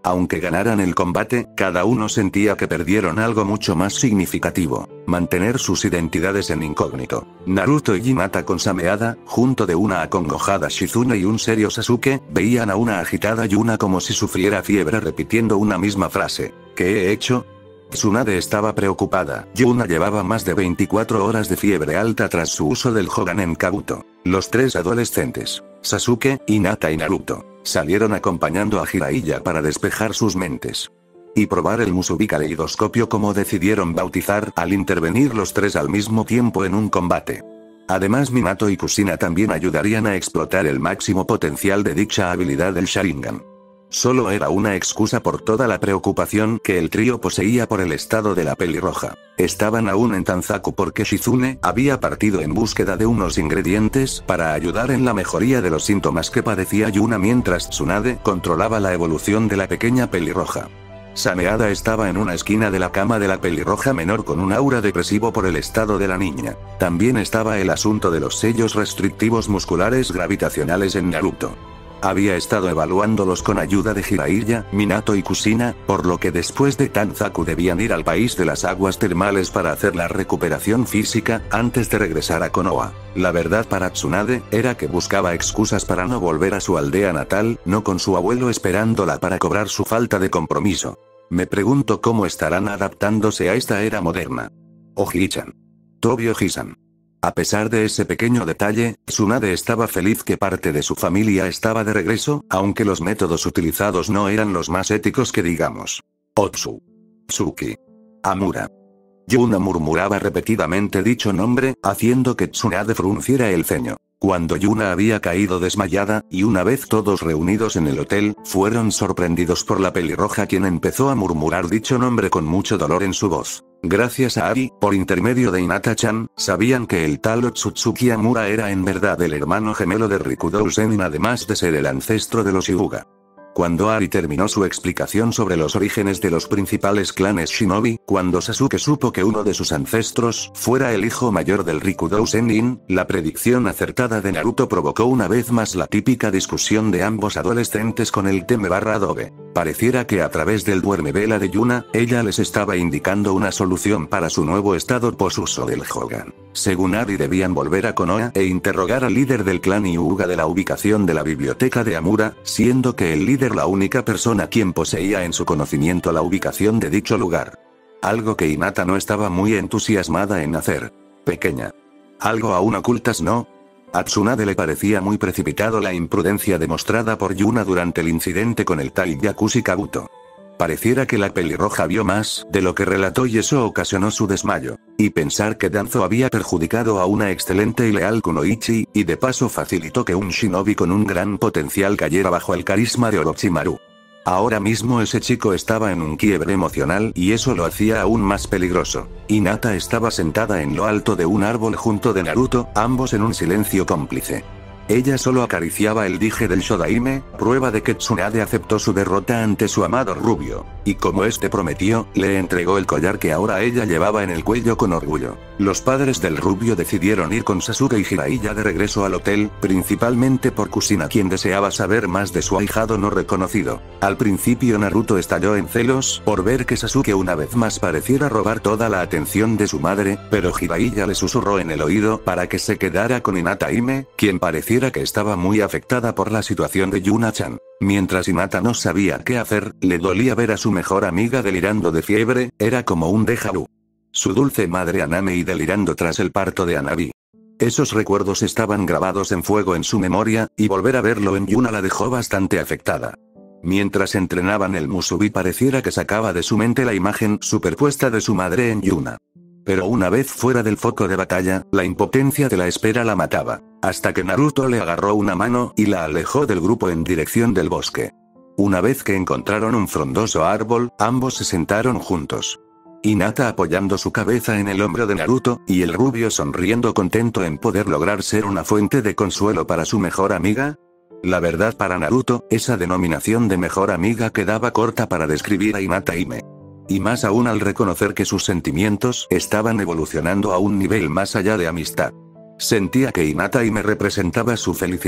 [SPEAKER 1] Aunque ganaran el combate, cada uno sentía que perdieron algo mucho más significativo: mantener sus identidades en incógnito. Naruto y Hinata con Sameada, junto de una acongojada Shizune y un serio Sasuke, veían a una agitada Yuna como si sufriera fiebre repitiendo una misma frase: ¿qué he hecho? Tsunade estaba preocupada. Yuna llevaba más de 24 horas de fiebre alta tras su uso del Hogan en Kabuto. Los tres adolescentes, Sasuke, Hinata y Naruto, salieron acompañando a Jiraiya para despejar sus mentes y probar el Musubi Kaleidoscopio, como decidieron bautizar al intervenir los tres al mismo tiempo en un combate. Además, Minato y Kushina también ayudarían a explotar el máximo potencial de dicha habilidad del Sharingan. Solo era una excusa por toda la preocupación que el trío poseía por el estado de la pelirroja. Estaban aún en Tanzaku porque Shizune había partido en búsqueda de unos ingredientes para ayudar en la mejoría de los síntomas que padecía Yuna, mientras Tsunade controlaba la evolución de la pequeña pelirroja. Sameada estaba en una esquina de la cama de la pelirroja menor con un aura depresivo por el estado de la niña. También estaba el asunto de los sellos restrictivos musculares gravitacionales en Naruto. Había estado evaluándolos con ayuda de Jiraiya, Minato y Kushina, por lo que después de Tanzaku debían ir al país de las aguas termales para hacer la recuperación física, antes de regresar a Konoha. La verdad para Tsunade era que buscaba excusas para no volver a su aldea natal, no con su abuelo esperándola para cobrar su falta de compromiso. Me pregunto cómo estarán adaptándose a esta era moderna. Oji-chan. Tobio-ji-san. A pesar de ese pequeño detalle, Tsunade estaba feliz que parte de su familia estaba de regreso, aunque los métodos utilizados no eran los más éticos que digamos. Otsu. Tsuki. Amura. Yuna murmuraba repetidamente dicho nombre, haciendo que Tsunade frunciera el ceño. Cuando Yuna había caído desmayada, y una vez todos reunidos en el hotel, fueron sorprendidos por la pelirroja, quien empezó a murmurar dicho nombre con mucho dolor en su voz. Gracias a Ari, por intermedio de Hinata-chan, sabían que el tal Otsutsuki Amura era en verdad el hermano gemelo de Rikudo Sennin, además de ser el ancestro de los Hyuga. Cuando Ari terminó su explicación sobre los orígenes de los principales clanes shinobi, cuando Sasuke supo que uno de sus ancestros fuera el hijo mayor del Rikudo Sennin, la predicción acertada de Naruto provocó una vez más la típica discusión de ambos adolescentes con el Teme/Adobe. Pareciera que a través del duerme-vela de Yuna, ella les estaba indicando una solución para su nuevo estado posuso del Hogan. Según Ari, debían volver a Konoha e interrogar al líder del clan Hyuga de la ubicación de la biblioteca de Amura, siendo que el líder la única persona quien poseía en su conocimiento la ubicación de dicho lugar. Algo que Hinata no estaba muy entusiasmada en hacer. Pequeña. Algo aún ocultas, ¿no? A Tsunade le parecía muy precipitado la imprudencia demostrada por Yuna durante el incidente con el tal Yakushi Kabuto. Pareciera que la pelirroja vio más de lo que relató y eso ocasionó su desmayo. Y pensar que Danzo había perjudicado a una excelente y leal Kunoichi, y de paso facilitó que un shinobi con un gran potencial cayera bajo el carisma de Orochimaru. Ahora mismo ese chico estaba en un quiebre emocional y eso lo hacía aún más peligroso. Hinata estaba sentada en lo alto de un árbol junto de Naruto, ambos en un silencio cómplice. Ella solo acariciaba el dije del Shodaime, prueba de que Tsunade aceptó su derrota ante su amado rubio, y como este prometió, le entregó el collar que ahora ella llevaba en el cuello con orgullo. Los padres del rubio decidieron ir con Sasuke y Jiraiya de regreso al hotel, principalmente por Kushina, quien deseaba saber más de su ahijado no reconocido. Al principio Naruto estalló en celos por ver que Sasuke una vez más pareciera robar toda la atención de su madre, pero Jiraiya le susurró en el oído para que se quedara con Hinata Hime, quien pareciera que estaba muy afectada por la situación de Yuna-chan. Mientras Hinata no sabía qué hacer, le dolía ver a su mejor amiga delirando de fiebre, era como un déjà vu. Su dulce madre Anami delirando tras el parto de Hanabi. Esos recuerdos estaban grabados en fuego en su memoria, y volver a verlo en Yuna la dejó bastante afectada. Mientras entrenaban el Musubi pareciera que sacaba de su mente la imagen superpuesta de su madre en Yuna. Pero una vez fuera del foco de batalla, la impotencia de la espera la mataba. Hasta que Naruto le agarró una mano y la alejó del grupo en dirección del bosque. Una vez que encontraron un frondoso árbol, ambos se sentaron juntos. Hinata apoyando su cabeza en el hombro de Naruto, y el rubio sonriendo contento en poder lograr ser una fuente de consuelo para su mejor amiga. La verdad para Naruto, esa denominación de mejor amiga quedaba corta para describir a Hinata Hime. Y más aún al reconocer que sus sentimientos estaban evolucionando a un nivel más allá de amistad. Sentía que Hinata Hime representaba su felicidad.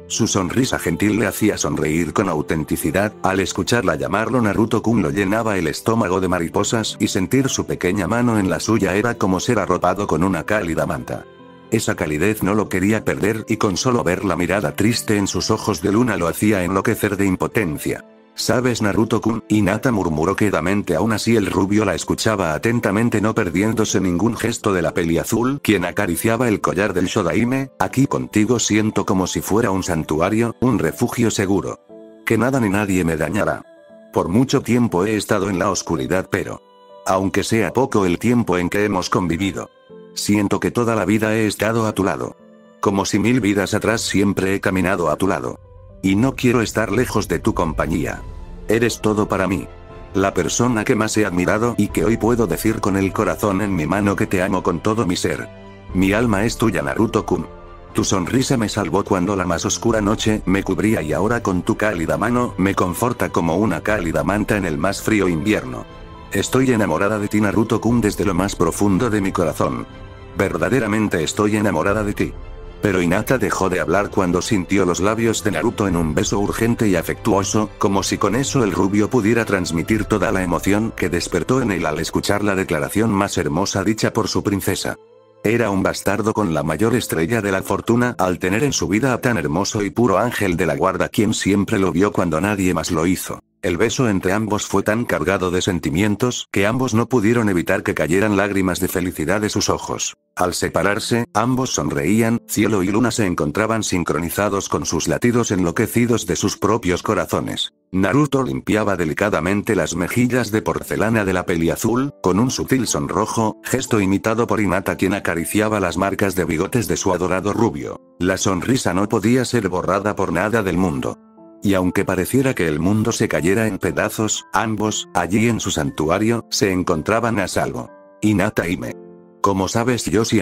[SPEAKER 1] Su sonrisa gentil le hacía sonreír con autenticidad, al escucharla llamarlo Naruto-kun lo llenaba el estómago de mariposas y sentir su pequeña mano en la suya era como ser arropado con una cálida manta. Esa calidez no lo quería perder y con solo ver la mirada triste en sus ojos de luna lo hacía enloquecer de impotencia. ¿Sabes, Naruto-kun? Hinata murmuró quedamente. Aún así el rubio la escuchaba atentamente, no perdiéndose ningún gesto de la peli azul, quien acariciaba el collar del Shodaime. Aquí contigo siento como si fuera un santuario, un refugio seguro. Que nada ni nadie me dañará. Por mucho tiempo he estado en la oscuridad, pero aunque sea poco el tiempo en que hemos convivido, siento que toda la vida he estado a tu lado. Como si 1000 vidas atrás siempre he caminado a tu lado. Y no quiero estar lejos de tu compañía. Eres todo para mí. La persona que más he admirado y que hoy puedo decir con el corazón en mi mano que te amo con todo mi ser. Mi alma es tuya, Naruto-kun. Tu sonrisa me salvó cuando la más oscura noche me cubría y ahora con tu cálida mano me conforta como una cálida manta en el más frío invierno. Estoy enamorada de ti, Naruto-kun, desde lo más profundo de mi corazón. Verdaderamente estoy enamorada de ti. Pero Hinata dejó de hablar cuando sintió los labios de Naruto en un beso urgente y afectuoso, como si con eso el rubio pudiera transmitir toda la emoción que despertó en él al escuchar la declaración más hermosa dicha por su princesa. Era un bastardo con la mayor estrella de la fortuna al tener en su vida a tan hermoso y puro ángel de la guarda quien siempre lo vio cuando nadie más lo hizo. El beso entre ambos fue tan cargado de sentimientos que ambos no pudieron evitar que cayeran lágrimas de felicidad de sus ojos. Al separarse, ambos sonreían, cielo y luna se encontraban sincronizados con sus latidos enloquecidos de sus propios corazones. Naruto limpiaba delicadamente las mejillas de porcelana de la peli azul, con un sutil sonrojo, gesto imitado por Hinata quien acariciaba las marcas de bigotes de su adorado rubio. La sonrisa no podía ser borrada por nada del mundo. Y aunque pareciera que el mundo se cayera en pedazos, ambos, allí en su santuario, se encontraban a salvo. Hinata y me. Como sabes,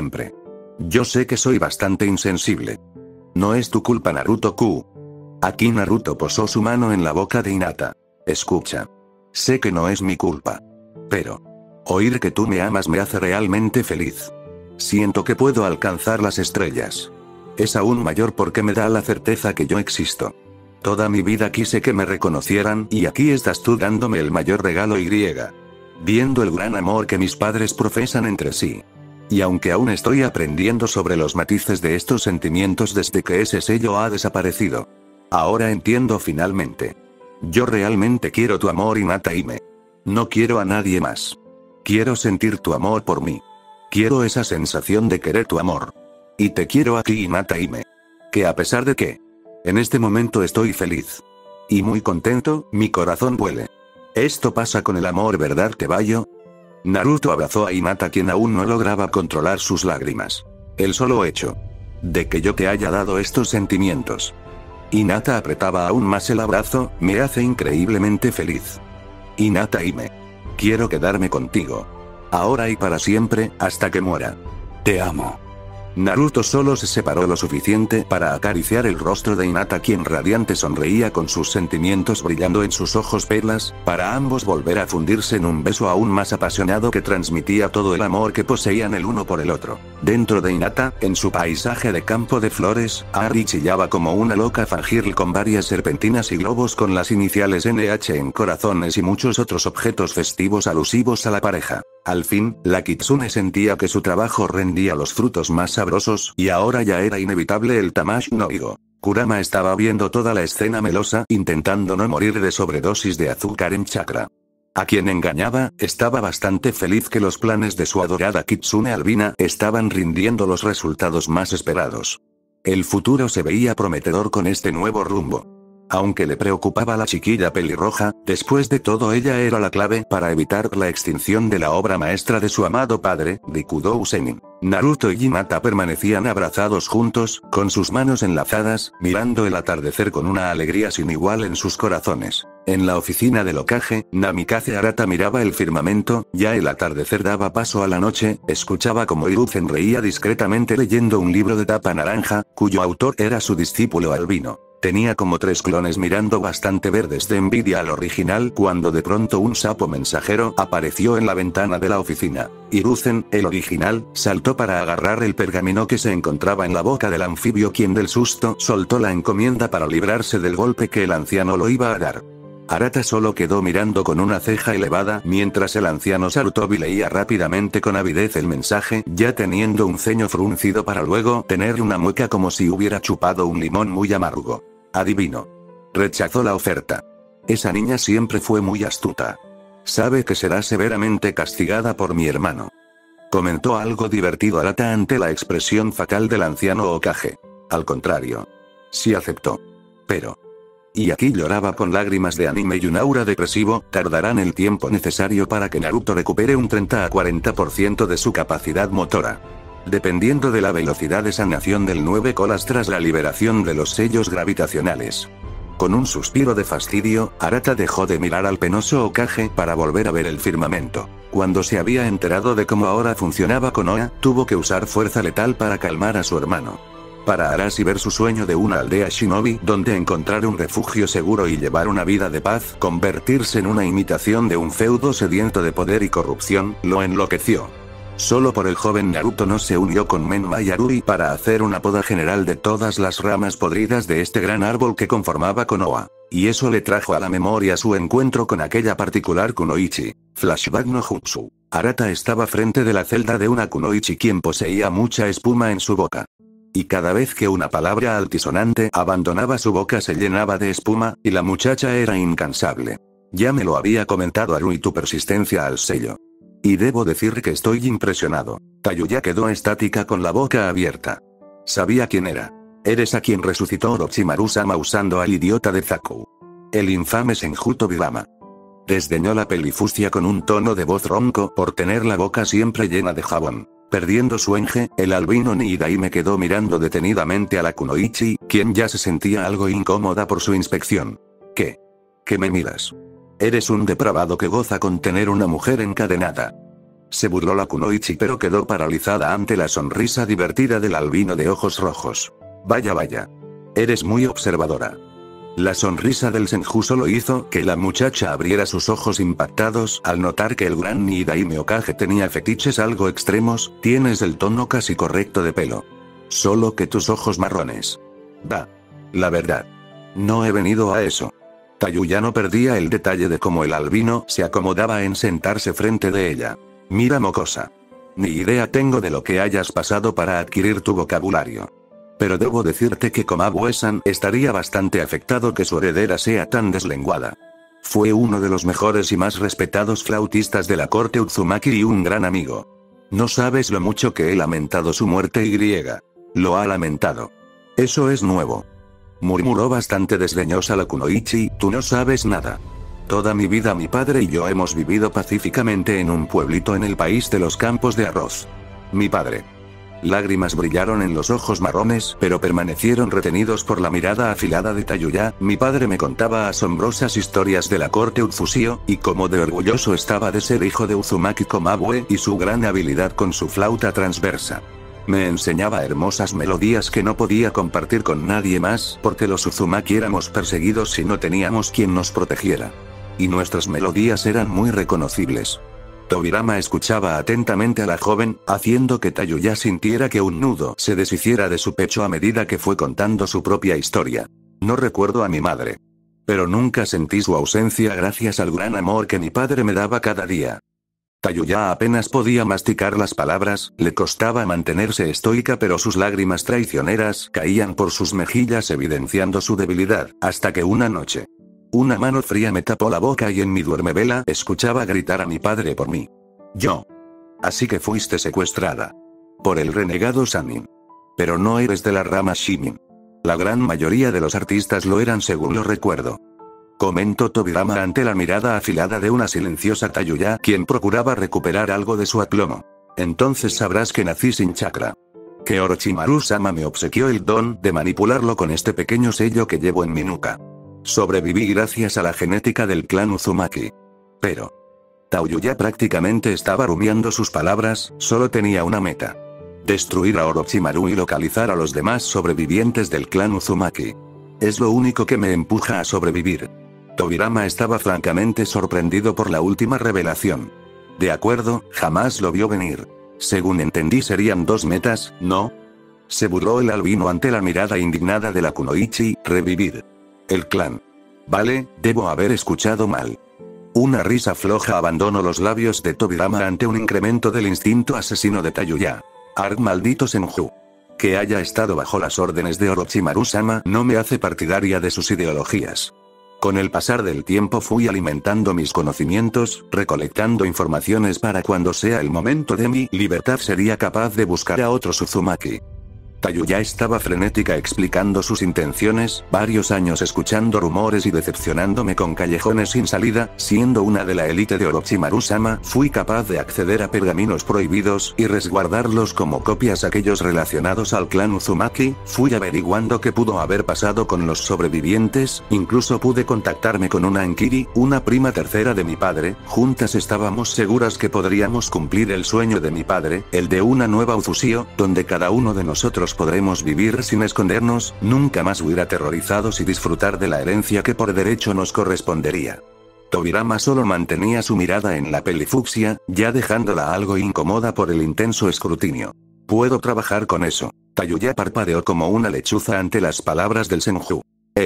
[SPEAKER 1] yo sé que soy bastante insensible. No es tu culpa, Naruto-kun. Aquí Naruto posó su mano en la boca de Hinata. Escucha. Sé que no es mi culpa. Pero oír que tú me amas me hace realmente feliz. Siento que puedo alcanzar las estrellas. Es aún mayor porque me da la certeza que yo existo. Toda mi vida quise que me reconocieran y aquí estás tú dándome el mayor regalo viendo el gran amor que mis padres profesan entre sí. Y aunque aún estoy aprendiendo sobre los matices de estos sentimientos desde que ese sello ha desaparecido, ahora entiendo finalmente. Yo realmente quiero tu amor, Hinata Hime. No quiero a nadie más. Quiero sentir tu amor por mí. Quiero esa sensación de querer tu amor. Y te quiero a ti, Hinata Hime. Que a pesar de que en este momento estoy feliz y muy contento, mi corazón vuele. Esto pasa con el amor, ¿verdad, caballo? Naruto abrazó a Hinata quien aún no lograba controlar sus lágrimas. El solo hecho de que yo te haya dado estos sentimientos. Hinata apretaba aún más el abrazo, me hace increíblemente feliz. Hinata Hime. Quiero quedarme contigo. Ahora y para siempre, hasta que muera. Te amo. Naruto solo se separó lo suficiente para acariciar el rostro de Hinata quien radiante sonreía con sus sentimientos brillando en sus ojos perlas, para ambos volver a fundirse en un beso aún más apasionado que transmitía todo el amor que poseían el uno por el otro. Dentro de Hinata, en su paisaje de campo de flores, Ari chillaba como una loca fangirl con varias serpentinas y globos con las iniciales NH en corazones y muchos otros objetos festivos alusivos a la pareja. Al fin, la Kitsune sentía que su trabajo rendía los frutos más sabrosos, y ahora ya era inevitable el Tamash no Igo. Kurama estaba viendo toda la escena melosa, intentando no morir de sobredosis de azúcar en chakra. A quien engañaba, estaba bastante feliz que los planes de su adorada Kitsune albina estaban rindiendo los resultados más esperados. El futuro se veía prometedor con este nuevo rumbo. Aunque le preocupaba la chiquilla pelirroja, después de todo ella era la clave para evitar la extinción de la obra maestra de su amado padre, Rikudou Sennin. Naruto y Hinata permanecían abrazados juntos, con sus manos enlazadas, mirando el atardecer con una alegría sin igual en sus corazones. En la oficina del Hokage, Namikaze Arata miraba el firmamento, ya el atardecer daba paso a la noche, escuchaba como Hiruzen reía discretamente leyendo un libro de tapa naranja, cuyo autor era su discípulo albino. Tenía como 3 clones mirando bastante verdes de envidia al original cuando de pronto un sapo mensajero apareció en la ventana de la oficina. Hiruzen, el original, saltó para agarrar el pergamino que se encontraba en la boca del anfibio, quien del susto soltó la encomienda para librarse del golpe que el anciano lo iba a dar. Arata solo quedó mirando con una ceja elevada mientras el anciano Sarutobi leía rápidamente con avidez el mensaje, ya teniendo un ceño fruncido para luego tener una mueca como si hubiera chupado un limón muy amargo. Adivino. Rechazó la oferta. Esa niña siempre fue muy astuta. Sabe que será severamente castigada por mi hermano. Comentó algo divertido Arata ante la expresión fatal del anciano Hokage. Al contrario. Sí aceptó. Pero... Y aquí lloraba con lágrimas de anime y un aura depresivo, tardarán el tiempo necesario para que Naruto recupere un 30 a 40% de su capacidad motora. Dependiendo de la velocidad de sanación del 9 colas tras la liberación de los sellos gravitacionales. Con un suspiro de fastidio, Arata dejó de mirar al penoso Hokage para volver a ver el firmamento. Cuando se había enterado de cómo ahora funcionaba Konoha, tuvo que usar fuerza letal para calmar a su hermano. Para Arashi ver su sueño de una aldea shinobi donde encontrar un refugio seguro y llevar una vida de paz, convertirse en una imitación de un feudo sediento de poder y corrupción, lo enloqueció. Solo por el joven Naruto no se unió con Menma y Arui para hacer una poda general de todas las ramas podridas de este gran árbol que conformaba Konoha. Y eso le trajo a la memoria su encuentro con aquella particular kunoichi. Flashback no jutsu. Arata estaba frente de la celda de una kunoichi quien poseía mucha espuma en su boca. Y cada vez que una palabra altisonante abandonaba su boca se llenaba de espuma, y la muchacha era incansable. Ya me lo había comentado Arui tu persistencia al sello. Y debo decir que estoy impresionado. Tayuya quedó estática con la boca abierta. Sabía quién era. Eres a quien resucitó Orochimaru-sama usando al idiota de Zaku. El infame Senju Tobirama. Desdeñó la pelifucia con un tono de voz ronco por tener la boca siempre llena de jabón. Perdiendo su enge, el albino Nidai me quedó mirando detenidamente a la kunoichi, quien ya se sentía algo incómoda por su inspección. ¿Qué? ¿Qué me miras? Eres un depravado que goza con tener una mujer encadenada. Se burló la kunoichi pero quedó paralizada ante la sonrisa divertida del albino de ojos rojos. Vaya vaya. Eres muy observadora. La sonrisa del Senju solo hizo que la muchacha abriera sus ojos impactados al notar que el gran Nidaime Hokage tenía fetiches algo extremos. Tienes el tono casi correcto de pelo. Solo que tus ojos marrones. Va. La verdad. No he venido a eso. Tayuya no perdía el detalle de cómo el albino se acomodaba en sentarse frente de ella. Mira mocosa. Ni idea tengo de lo que hayas pasado para adquirir tu vocabulario. Pero debo decirte que Komabue-san estaría bastante afectado que su heredera sea tan deslenguada. Fue uno de los mejores y más respetados flautistas de la corte Uzumaki y un gran amigo. No sabes lo mucho que he lamentado su muerte y lo ha lamentado. Eso es nuevo. Murmuró bastante desdeñosa la kunoichi, tú no sabes nada. Toda mi vida mi padre y yo hemos vivido pacíficamente en un pueblito en el país de los campos de arroz. Mi padre. Lágrimas brillaron en los ojos marrones, pero permanecieron retenidos por la mirada afilada de Tayuya. Mi padre me contaba asombrosas historias de la corte Utsusio, y cómo de orgulloso estaba de ser hijo de Uzumaki Komabue y su gran habilidad con su flauta transversa. Me enseñaba hermosas melodías que no podía compartir con nadie más, porque los Uzumaki éramos perseguidos y no teníamos quien nos protegiera. Y nuestras melodías eran muy reconocibles. Tobirama escuchaba atentamente a la joven, haciendo que Tayuya sintiera que un nudo se deshiciera de su pecho a medida que fue contando su propia historia. No recuerdo a mi madre. Pero nunca sentí su ausencia gracias al gran amor que mi padre me daba cada día. Tayuya apenas podía masticar las palabras, le costaba mantenerse estoica pero sus lágrimas traicioneras caían por sus mejillas evidenciando su debilidad, hasta que una noche. Una mano fría me tapó la boca y en mi duermevela escuchaba gritar a mi padre por mí. Yo. Así que fuiste secuestrada. Por el renegado Sanin. Pero no eres de la rama Shimin. La gran mayoría de los artistas lo eran según lo recuerdo. Comentó Tobirama ante la mirada afilada de una silenciosa Tayuya quien procuraba recuperar algo de su aplomo. Entonces sabrás que nací sin chakra. Que Orochimaru-sama me obsequió el don de manipularlo con este pequeño sello que llevo en mi nuca. Sobreviví gracias a la genética del clan Uzumaki. Pero... Tayuya prácticamente estaba rumiando sus palabras, solo tenía una meta. Destruir a Orochimaru y localizar a los demás sobrevivientes del clan Uzumaki. Es lo único que me empuja a sobrevivir. Tobirama estaba francamente sorprendido por la última revelación. De acuerdo, jamás lo vio venir. Según entendí serían 2 metas, ¿no? Se burló el albino ante la mirada indignada de la Kunoichi, revivir. El clan. Vale, debo haber escuchado mal. Una risa floja abandonó los labios de Tobirama ante un incremento del instinto asesino de Tayuya. Arg maldito Senju. Que haya estado bajo las órdenes de Orochimaru-sama no me hace partidaria de sus ideologías. Con el pasar del tiempo fui alimentando mis conocimientos, recolectando informaciones para cuando sea el momento de mi libertad sería capaz de buscar a otro Uzumaki. Tayuya estaba frenética explicando sus intenciones, varios años escuchando rumores y decepcionándome con callejones sin salida, siendo una de la élite de Orochimaru-sama, fui capaz de acceder a pergaminos prohibidos y resguardarlos como copias aquellos relacionados al clan Uzumaki, fui averiguando qué pudo haber pasado con los sobrevivientes, incluso pude contactarme con una Ankiri, una prima tercera de mi padre, juntas estábamos seguras que podríamos cumplir el sueño de mi padre, el de una nueva Uzusio, donde cada uno de nosotros podremos vivir sin escondernos, nunca más huir aterrorizados y disfrutar de la herencia que por derecho nos correspondería. Tobirama solo mantenía su mirada en la pelifucsia, ya dejándola algo incómoda por el intenso escrutinio. Puedo trabajar con eso. Tayuya parpadeó como una lechuza ante las palabras del Senju.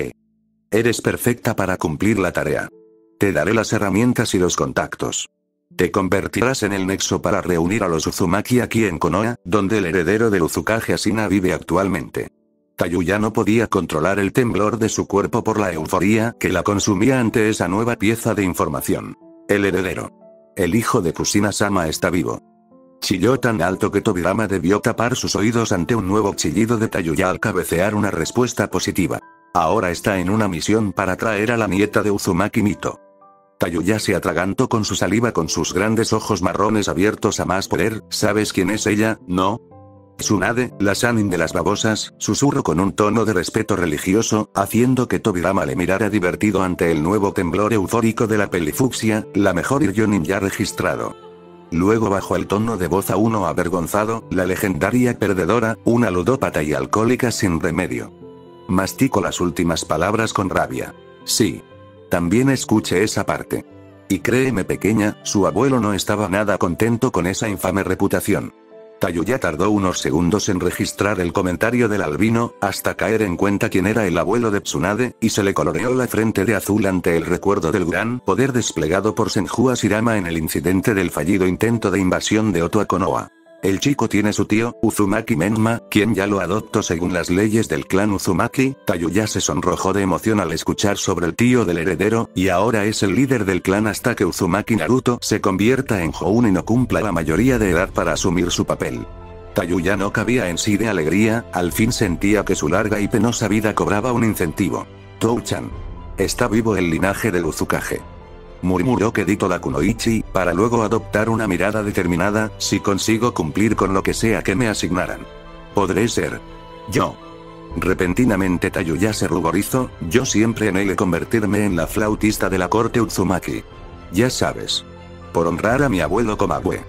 [SPEAKER 1] Eres perfecta para cumplir la tarea. Te daré las herramientas y los contactos. Te convertirás en el nexo para reunir a los Uzumaki aquí en Konoha, donde el heredero del Uzukage Ashina vive actualmente. Tayuya no podía controlar el temblor de su cuerpo por la euforía que la consumía ante esa nueva pieza de información. El heredero. El hijo de Kushina-sama está vivo. Chilló tan alto que Tobirama debió tapar sus oídos ante un nuevo chillido de Tayuya al cabecear una respuesta positiva. Ahora está en una misión para traer a la nieta de Uzumaki Mito. Tayuya se atragantó con su saliva con sus grandes ojos marrones abiertos a más poder. ¿Sabes quién es ella, no? Tsunade, la Sannin de las babosas, susurró con un tono de respeto religioso, haciendo que Tobirama le mirara divertido ante el nuevo temblor eufórico de la pelifucsia, la mejor Iryonin ya registrado. Luego bajó el tono de voz a uno avergonzado, la legendaria perdedora, una ludópata y alcohólica sin remedio. Masticó las últimas palabras con rabia. Sí. También escuché esa parte. Y créeme pequeña, su abuelo no estaba nada contento con esa infame reputación. Tayuya tardó unos segundos en registrar el comentario del albino, hasta caer en cuenta quién era el abuelo de Tsunade, y se le coloreó la frente de azul ante el recuerdo del gran poder desplegado por Senju Hashirama en el incidente del fallido intento de invasión de Oto a Konoha. El chico tiene su tío, Uzumaki Menma, quien ya lo adoptó según las leyes del clan Uzumaki. Tayuya se sonrojó de emoción al escuchar sobre el tío del heredero, y ahora es el líder del clan hasta que Uzumaki Naruto se convierta en Joun y no cumpla la mayoría de edad para asumir su papel. Tayuya no cabía en sí de alegría, al fin sentía que su larga y penosa vida cobraba un incentivo. Tou-chan. Está vivo el linaje del Uzukage. Murmuró quedito la Kunoichi, para luego adoptar una mirada determinada, si consigo cumplir con lo que sea que me asignaran. Podré ser yo. Repentinamente Tayuya se ruborizó, yo siempre anhelé convertirme en la flautista de la corte Uzumaki. Ya sabes. Por honrar a mi abuelo Komawe.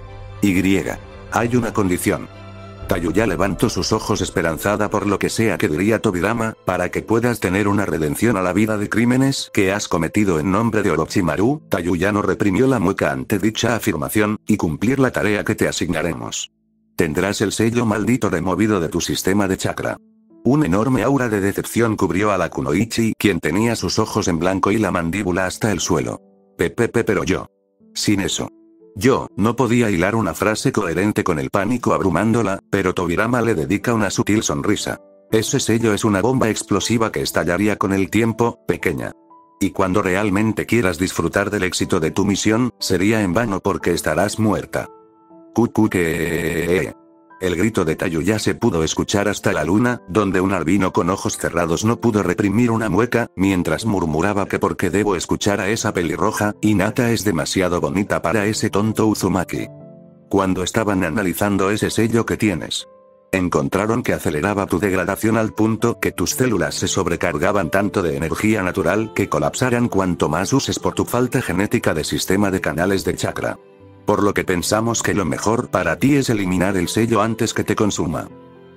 [SPEAKER 1] Hay una condición. Tayuya levantó sus ojos esperanzada por lo que sea que diría Tobirama, para que puedas tener una redención a la vida de crímenes que has cometido en nombre de Orochimaru. Tayuya no reprimió la mueca ante dicha afirmación, y cumplir la tarea que te asignaremos. Tendrás el sello maldito removido de tu sistema de chakra. Un enorme aura de decepción cubrió a la Kunoichi, quien tenía sus ojos en blanco y la mandíbula hasta el suelo. Pero yo. Sin eso. Yo no podía hilar una frase coherente con el pánico abrumándola, pero Tobirama le dedica una sutil sonrisa. Ese sello es una bomba explosiva que estallaría con el tiempo, pequeña. Y cuando realmente quieras disfrutar del éxito de tu misión, sería en vano porque estarás muerta. El grito de Tayuya se pudo escuchar hasta la luna, donde un albino con ojos cerrados no pudo reprimir una mueca, mientras murmuraba que porque debo escuchar a esa pelirroja, Hinata es demasiado bonita para ese tonto Uzumaki. Cuando estaban analizando ese sello que tienes, encontraron que aceleraba tu degradación al punto que tus células se sobrecargaban tanto de energía natural que colapsarán cuanto más uses por tu falta genética de sistema de canales de chakra. Por lo que pensamos que lo mejor para ti es eliminar el sello antes que te consuma.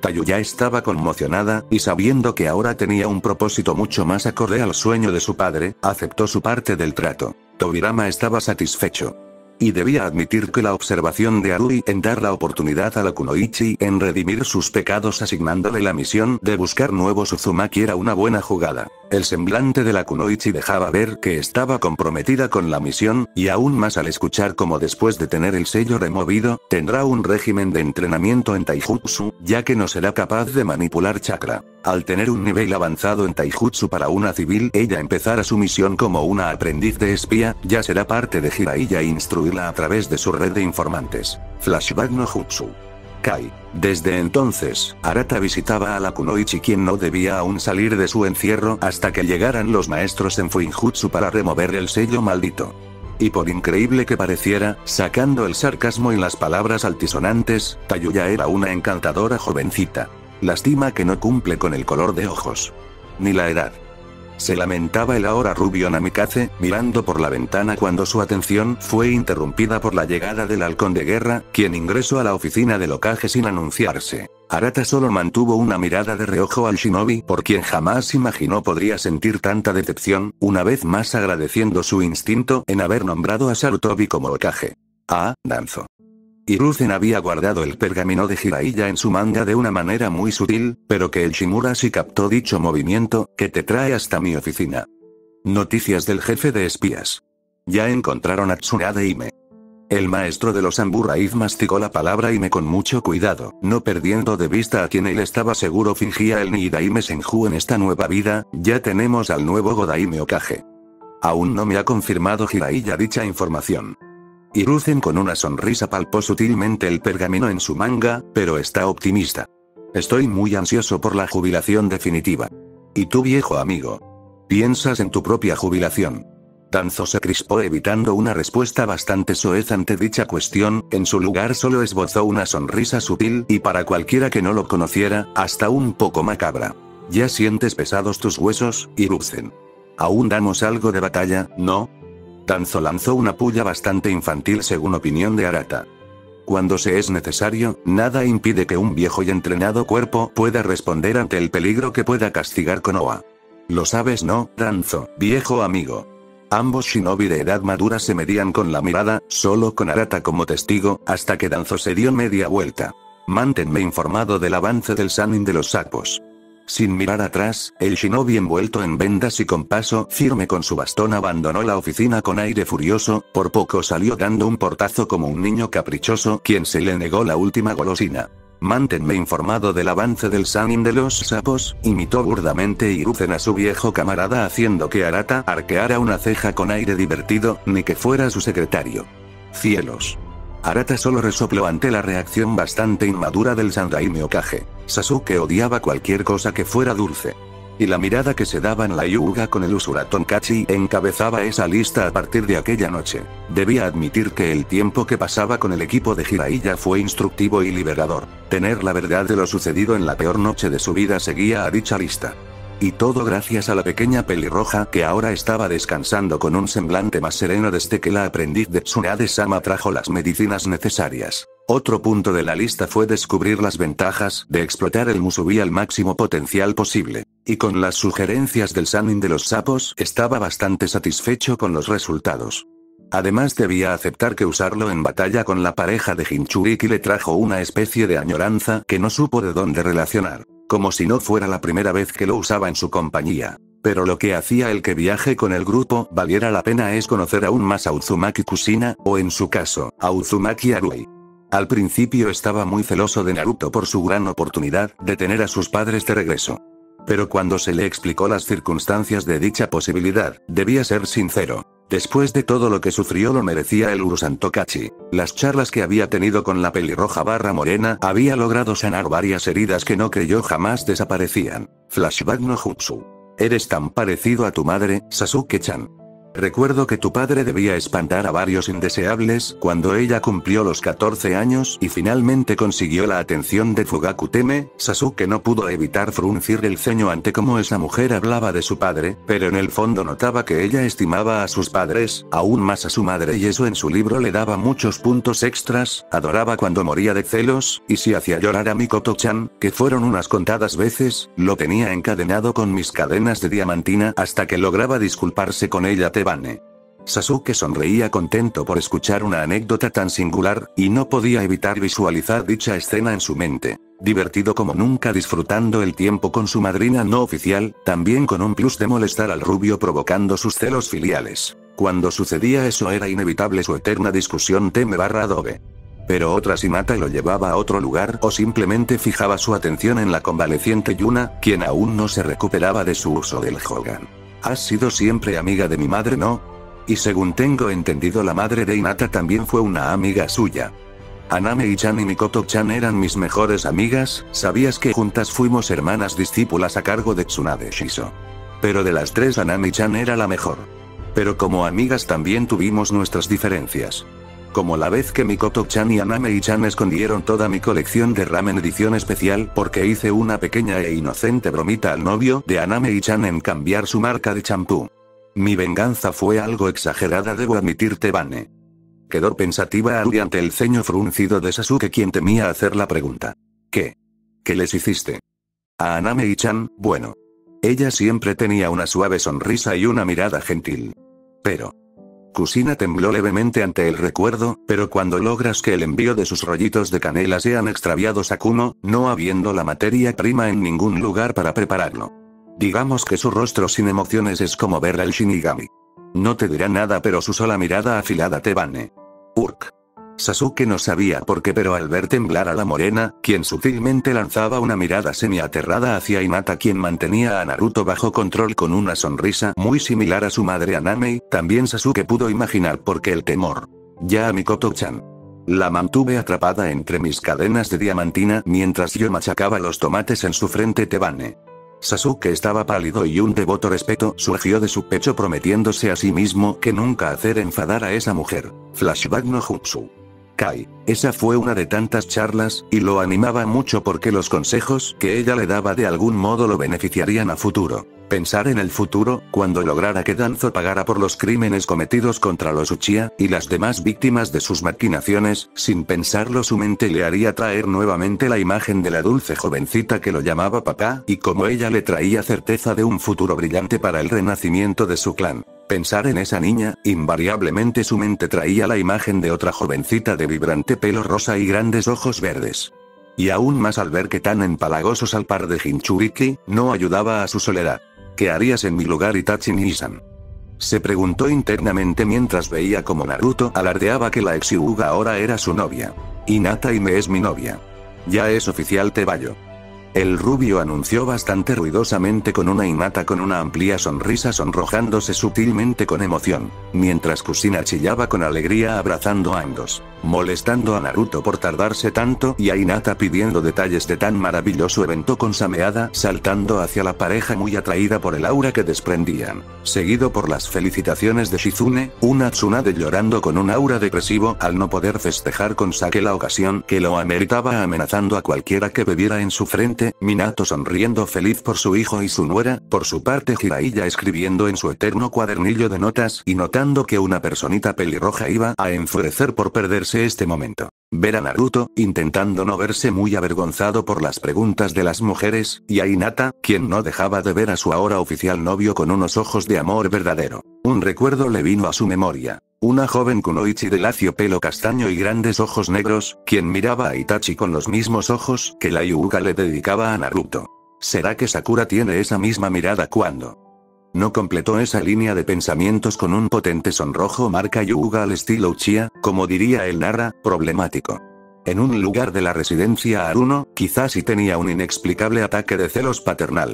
[SPEAKER 1] Tayuya estaba conmocionada, y sabiendo que ahora tenía un propósito mucho más acorde al sueño de su padre, aceptó su parte del trato. Tobirama estaba satisfecho. Y debía admitir que la observación de Arui en dar la oportunidad a la Kunoichi en redimir sus pecados asignándole la misión de buscar nuevos Uzumaki era una buena jugada. El semblante de la Kunoichi dejaba ver que estaba comprometida con la misión, y aún más al escuchar cómo después de tener el sello removido, tendrá un régimen de entrenamiento en Taijutsu, ya que no será capaz de manipular chakra. Al tener un nivel avanzado en Taijutsu para una civil, ella empezará su misión como una aprendiz de espía, ya será parte de Jiraiya e instruirla a través de su red de informantes. Flashback no Jutsu. Kai. Desde entonces, Arata visitaba a la Kunoichi quien no debía aún salir de su encierro hasta que llegaran los maestros en Fuinjutsu para remover el sello maldito. Y por increíble que pareciera, sacando el sarcasmo y las palabras altisonantes, Tayuya era una encantadora jovencita. Lástima que no cumple con el color de ojos. Ni la edad. Se lamentaba el ahora rubio Namikaze, mirando por la ventana cuando su atención fue interrumpida por la llegada del halcón de guerra, quien ingresó a la oficina del Hokage sin anunciarse. Arata solo mantuvo una mirada de reojo al shinobi por quien jamás imaginó podría sentir tanta decepción, una vez más agradeciendo su instinto en haber nombrado a Sarutobi como Hokage. Ah, Danzo. Hiruzen había guardado el pergamino de Jiraiya en su manga de una manera muy sutil, pero que el Shimura sí captó dicho movimiento, que te trae hasta mi oficina. Noticias del jefe de espías. Ya encontraron a Tsunade Hime. El maestro de los Samuráis masticó la palabra Hime con mucho cuidado, no perdiendo de vista a quien él estaba seguro fingía el Nidaime Senju en esta nueva vida. Ya tenemos al nuevo Godaime Hokage. Aún no me ha confirmado Jiraiya dicha información. Hiruzen con una sonrisa palpó sutilmente el pergamino en su manga, pero está optimista. Estoy muy ansioso por la jubilación definitiva. ¿Y tú, viejo amigo? ¿Piensas en tu propia jubilación? Danzo se crispó evitando una respuesta bastante soez ante dicha cuestión, en su lugar solo esbozó una sonrisa sutil y para cualquiera que no lo conociera, hasta un poco macabra. ¿Ya sientes pesados tus huesos, Hiruzen? ¿Aún damos algo de batalla, no? Danzo lanzó una puya bastante infantil según opinión de Arata. Cuando se es necesario, nada impide que un viejo y entrenado cuerpo pueda responder ante el peligro que pueda castigar Konoha. Lo sabes, ¿no, Danzo, viejo amigo? Ambos shinobi de edad madura se medían con la mirada, solo con Arata como testigo, hasta que Danzo se dio media vuelta. Manténme informado del avance del Sannin de los sapos. Sin mirar atrás, el shinobi envuelto en vendas y con paso firme con su bastón abandonó la oficina con aire furioso, por poco salió dando un portazo como un niño caprichoso quien se le negó la última golosina. Manténme informado del avance del Sannin de los sapos, imitó burdamente Hiruzen a su viejo camarada haciendo que Arata arqueara una ceja con aire divertido, ni que fuera su secretario. Cielos. Arata solo resopló ante la reacción bastante inmadura del Sandaime Hokage. Sasuke odiaba cualquier cosa que fuera dulce. Y la mirada que se daba en la Hyuga con el Usura Tonkachi encabezaba esa lista a partir de aquella noche. Debía admitir que el tiempo que pasaba con el equipo de Jiraiya fue instructivo y liberador. Tener la verdad de lo sucedido en la peor noche de su vida seguía a dicha lista. Y todo gracias a la pequeña pelirroja que ahora estaba descansando con un semblante más sereno desde que la aprendiz de Tsunade-sama trajo las medicinas necesarias. Otro punto de la lista fue descubrir las ventajas de explotar el Musubi al máximo potencial posible. Y con las sugerencias del Sannin de los sapos, estaba bastante satisfecho con los resultados. Además debía aceptar que usarlo en batalla con la pareja de Jinchuriki le trajo una especie de añoranza que no supo de dónde relacionar. Como si no fuera la primera vez que lo usaba en su compañía. Pero lo que hacía el que viaje con el grupo valiera la pena es conocer aún más a Uzumaki Kushina, o en su caso, a Uzumaki Arui. Al principio estaba muy celoso de Naruto por su gran oportunidad de tener a sus padres de regreso. Pero cuando se le explicó las circunstancias de dicha posibilidad, debía ser sincero. Después de todo lo que sufrió lo merecía el Urusan Tokachi. Las charlas que había tenido con la pelirroja barra morena había logrado sanar varias heridas que no creyó jamás desaparecían. Flashback no Jutsu. Eres tan parecido a tu madre, Sasuke-chan. Recuerdo que tu padre debía espantar a varios indeseables cuando ella cumplió los 14 años y finalmente consiguió la atención de Fugaku Teme. Sasuke no pudo evitar fruncir el ceño ante cómo esa mujer hablaba de su padre, pero en el fondo notaba que ella estimaba a sus padres, aún más a su madre, y eso en su libro le daba muchos puntos extras. Adoraba cuando moría de celos, y si hacía llorar a Mikoto-chan, que fueron unas contadas veces, lo tenía encadenado con mis cadenas de diamantina hasta que lograba disculparse con ella. Tebane. Sasuke sonreía contento por escuchar una anécdota tan singular, y no podía evitar visualizar dicha escena en su mente. Divertido como nunca, disfrutando el tiempo con su madrina no oficial, también con un plus de molestar al rubio provocando sus celos filiales. Cuando sucedía eso era inevitable su eterna discusión Teme/Adobe. Pero otras Hinata lo llevaba a otro lugar o simplemente fijaba su atención en la convaleciente Yuna, quien aún no se recuperaba de su uso del Hogan. Has sido siempre amiga de mi madre, ¿no? Y según tengo entendido, la madre de Hinata también fue una amiga suya. Aname-chan y Mikoto-chan eran mis mejores amigas. ¿Sabías que juntas fuimos hermanas discípulas a cargo de Tsunade Shiso? Pero de las tres, Aname-chan era la mejor. Pero como amigas también tuvimos nuestras diferencias. Como la vez que Mikoto-chan y Aname-chan escondieron toda mi colección de ramen edición especial porque hice una pequeña e inocente bromita al novio de Aname-chan en cambiar su marca de champú. Mi venganza fue algo exagerada, debo admitir. Tebane quedó pensativa ante el ceño fruncido de Sasuke, quien temía hacer la pregunta. ¿Qué? ¿Qué les hiciste? A Aname-chan, bueno. Ella siempre tenía una suave sonrisa y una mirada gentil. Pero... Kusina tembló levemente ante el recuerdo, pero cuando logras que el envío de sus rollitos de canela sean extraviados a Kuno, no habiendo la materia prima en ningún lugar para prepararlo. Digamos que su rostro sin emociones es como ver al Shinigami. No te dirá nada, pero su sola mirada afilada. Tebane. Urk. Sasuke no sabía por qué, pero al ver temblar a la morena, quien sutilmente lanzaba una mirada semi-aterrada hacia Hinata, quien mantenía a Naruto bajo control con una sonrisa muy similar a su madre Aname, también Sasuke pudo imaginar por qué el temor. Ya a Mikoto-chan. La mantuve atrapada entre mis cadenas de diamantina mientras yo machacaba los tomates en su frente. Tebane. Sasuke estaba pálido y un devoto respeto surgió de su pecho, prometiéndose a sí mismo que nunca hacer enfadar a esa mujer. Flashback no jutsu. Kai. Esa fue una de tantas charlas, y lo animaba mucho porque los consejos que ella le daba de algún modo lo beneficiarían a futuro. Pensar en el futuro, cuando lograra que Danzo pagara por los crímenes cometidos contra los Uchiha, y las demás víctimas de sus maquinaciones, sin pensarlo su mente le haría traer nuevamente la imagen de la dulce jovencita que lo llamaba papá, y como ella le traía certeza de un futuro brillante para el renacimiento de su clan. Pensar en esa niña, invariablemente su mente traía la imagen de otra jovencita de vibrante pelo rosa y grandes ojos verdes. Y aún más al ver que tan empalagosos al par de Jinchuriki, no ayudaba a su soledad. ¿Qué harías en mi lugar, Itachi Nisan? Se preguntó internamente mientras veía como Naruto alardeaba que la ex Hyuga ahora era su novia. Hinata Ime es mi novia. Ya es oficial, Tebayo. El rubio anunció bastante ruidosamente con una Hinata con una amplia sonrisa sonrojándose sutilmente con emoción, mientras Kusina chillaba con alegría abrazando a ambos, molestando a Naruto por tardarse tanto y a Hinata pidiendo detalles de tan maravilloso evento con Sameada saltando hacia la pareja muy atraída por el aura que desprendían, seguido por las felicitaciones de Shizune, una Tsunade llorando con un aura depresivo al no poder festejar con Sake la ocasión que lo ameritaba, amenazando a cualquiera que bebiera en su frente. Minato sonriendo feliz por su hijo y su nuera, por su parte Jiraiya escribiendo en su eterno cuadernillo de notas y notando que una personita pelirroja iba a enfurecer por perderse este momento. Ver a Naruto, intentando no verse muy avergonzado por las preguntas de las mujeres, y a Hinata, quien no dejaba de ver a su ahora oficial novio con unos ojos de amor verdadero. Un recuerdo le vino a su memoria. Una joven kunoichi de lacio pelo castaño y grandes ojos negros, quien miraba a Itachi con los mismos ojos que la Hyuga le dedicaba a Naruto. ¿Será que Sakura tiene esa misma mirada cuando no completó esa línea de pensamientos con un potente sonrojo marca Hyuga al estilo Uchiha, como diría el Nara, problemático? En un lugar de la residencia Aruno, quizás sí tenía un inexplicable ataque de celos paternal.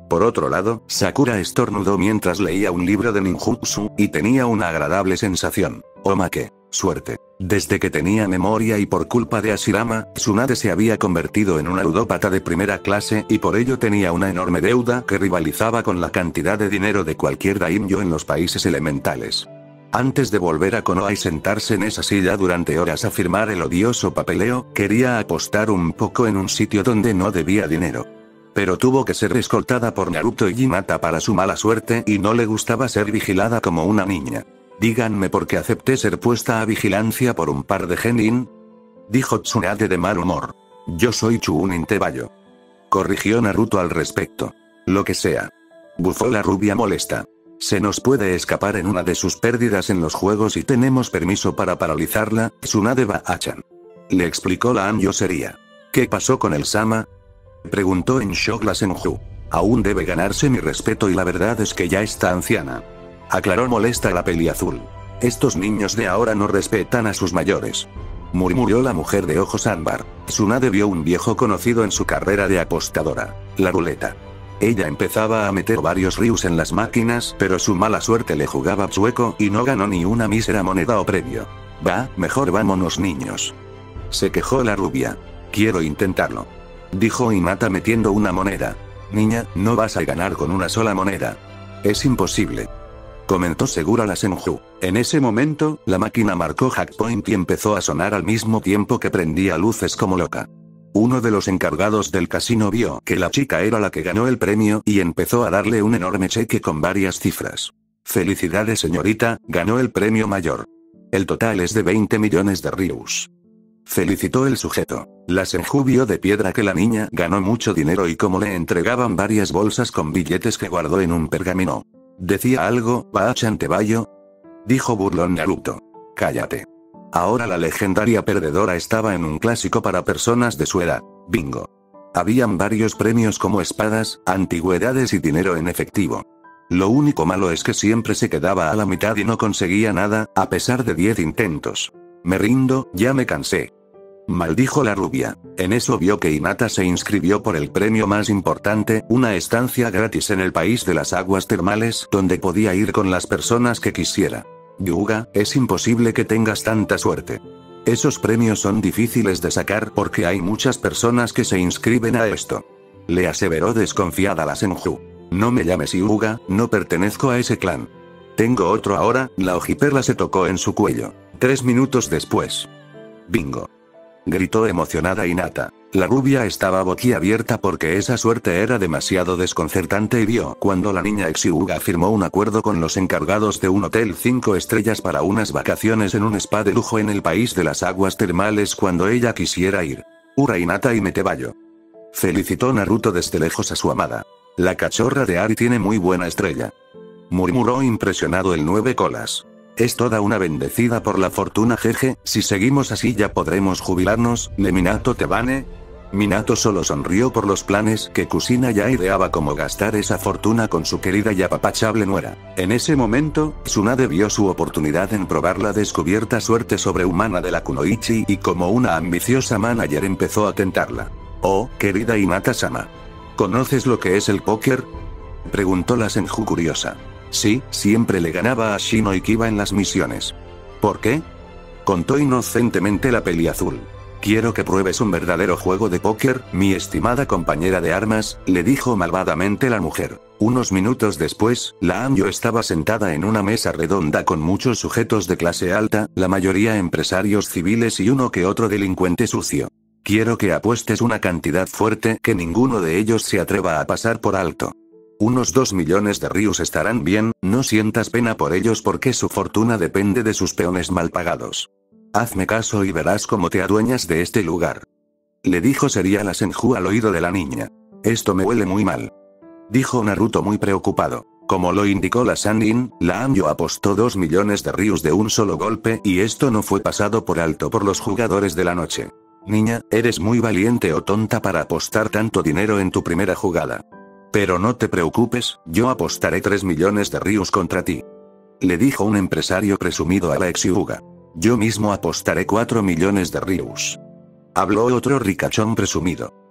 [SPEAKER 1] Por otro lado, Sakura estornudó mientras leía un libro de ninjutsu, y tenía una agradable sensación. ¡Oh, qué suerte! Desde que tenía memoria y por culpa de Ashirama, Tsunade se había convertido en una ludópata de primera clase y por ello tenía una enorme deuda que rivalizaba con la cantidad de dinero de cualquier daimyo en los países elementales. Antes de volver a Konoha y sentarse en esa silla durante horas a firmar el odioso papeleo, quería apostar un poco en un sitio donde no debía dinero. Pero tuvo que ser escoltada por Naruto y Hinata para su mala suerte y no le gustaba ser vigilada como una niña. Díganme por qué acepté ser puesta a vigilancia por un par de genin, dijo Tsunade de mal humor. Yo soy Chunin Tebayo. Corrigió Naruto al respecto. Lo que sea. Bufó la rubia molesta. Se nos puede escapar en una de sus pérdidas en los juegos y tenemos permiso para paralizarla, Tsunade Ba-chan. Le explicó la Anjo sería. ¿Qué pasó con el Sama? Preguntó en shock la Senju. Aún debe ganarse mi respeto y la verdad es que ya está anciana. Aclaró molesta la peliazul. Estos niños de ahora no respetan a sus mayores. Murmuró la mujer de ojos ámbar. Tsunade vio un viejo conocido en su carrera de apostadora. La ruleta. Ella empezaba a meter varios rius en las máquinas, pero su mala suerte le jugaba chueco y no ganó ni una mísera moneda o premio. Va, mejor vámonos niños. Se quejó la rubia. Quiero intentarlo. Dijo Hinata metiendo una moneda. Niña, no vas a ganar con una sola moneda. Es imposible. Comentó segura la Senju. En ese momento, la máquina marcó Hackpoint y empezó a sonar al mismo tiempo que prendía luces como loca. Uno de los encargados del casino vio que la chica era la que ganó el premio y empezó a darle un enorme cheque con varias cifras. Felicidades señorita, ganó el premio mayor. El total es de 20 millones de rius. Felicitó el sujeto. La Senju vio de piedra que la niña ganó mucho dinero y como le entregaban varias bolsas con billetes que guardó en un pergamino. ¿Decía algo, Ba-chan Tebayo? Dijo burlón Naruto. Cállate. Ahora la legendaria perdedora estaba en un clásico para personas de su edad. Bingo. Habían varios premios como espadas, antigüedades y dinero en efectivo. Lo único malo es que siempre se quedaba a la mitad y no conseguía nada, a pesar de 10 intentos. Me rindo, ya me cansé. Maldijo la rubia. En eso vio que Hinata se inscribió por el premio más importante, una estancia gratis en el país de las aguas termales, donde podía ir con las personas que quisiera. Yuga, es imposible que tengas tanta suerte. Esos premios son difíciles de sacar porque hay muchas personas que se inscriben a esto. Le aseveró desconfiada la Senju. No me llames Yuga, no pertenezco a ese clan. Tengo otro ahora, la ojiperla se tocó en su cuello. 3 minutos después. Bingo. Gritó emocionada Hinata. La rubia estaba boquiabierta porque esa suerte era demasiado desconcertante y vio cuando la niña Ex-Hyuga firmó un acuerdo con los encargados de un hotel 5 estrellas para unas vacaciones en un spa de lujo en el país de las aguas termales cuando ella quisiera ir. Ura Hinata y Metebayo. Felicitó Naruto desde lejos a su amada. La cachorra de Ari tiene muy buena estrella. Murmuró impresionado el 9 colas. Es toda una bendecida por la fortuna jeje, si seguimos así ya podremos jubilarnos, ¿ne Minato Tebane? Minato solo sonrió por los planes que Kusina ya ideaba como gastar esa fortuna con su querida y apapachable nuera. En ese momento, Tsunade vio su oportunidad en probar la descubierta suerte sobrehumana de la Kunoichi y como una ambiciosa manager empezó a tentarla. Oh, querida Hinata-sama. ¿Conoces lo que es el póker? Preguntó la Senju curiosa. Sí, siempre le ganaba a Shino y Kiba en las misiones. ¿Por qué? Contó inocentemente la peliazul. Quiero que pruebes un verdadero juego de póker, mi estimada compañera de armas, le dijo malvadamente la mujer. Unos minutos después, la Anjo estaba sentada en una mesa redonda con muchos sujetos de clase alta, la mayoría empresarios civiles y uno que otro delincuente sucio. Quiero que apuestes una cantidad fuerte que ninguno de ellos se atreva a pasar por alto. Unos 2 millones de rius estarán bien, no sientas pena por ellos porque su fortuna depende de sus peones mal pagados. Hazme caso y verás cómo te adueñas de este lugar. Le dijo seria la Senju al oído de la niña. Esto me huele muy mal. Dijo Naruto muy preocupado. Como lo indicó la Sannin, la Anjo apostó 2 millones de rius de un solo golpe y esto no fue pasado por alto por los jugadores de la noche. Niña, eres muy valiente o tonta para apostar tanto dinero en tu primera jugada. Pero no te preocupes, yo apostaré 3 millones de rius contra ti. Le dijo un empresario presumido a la Ex-Hyuga. Yo mismo apostaré 4 millones de rius. Habló otro ricachón presumido.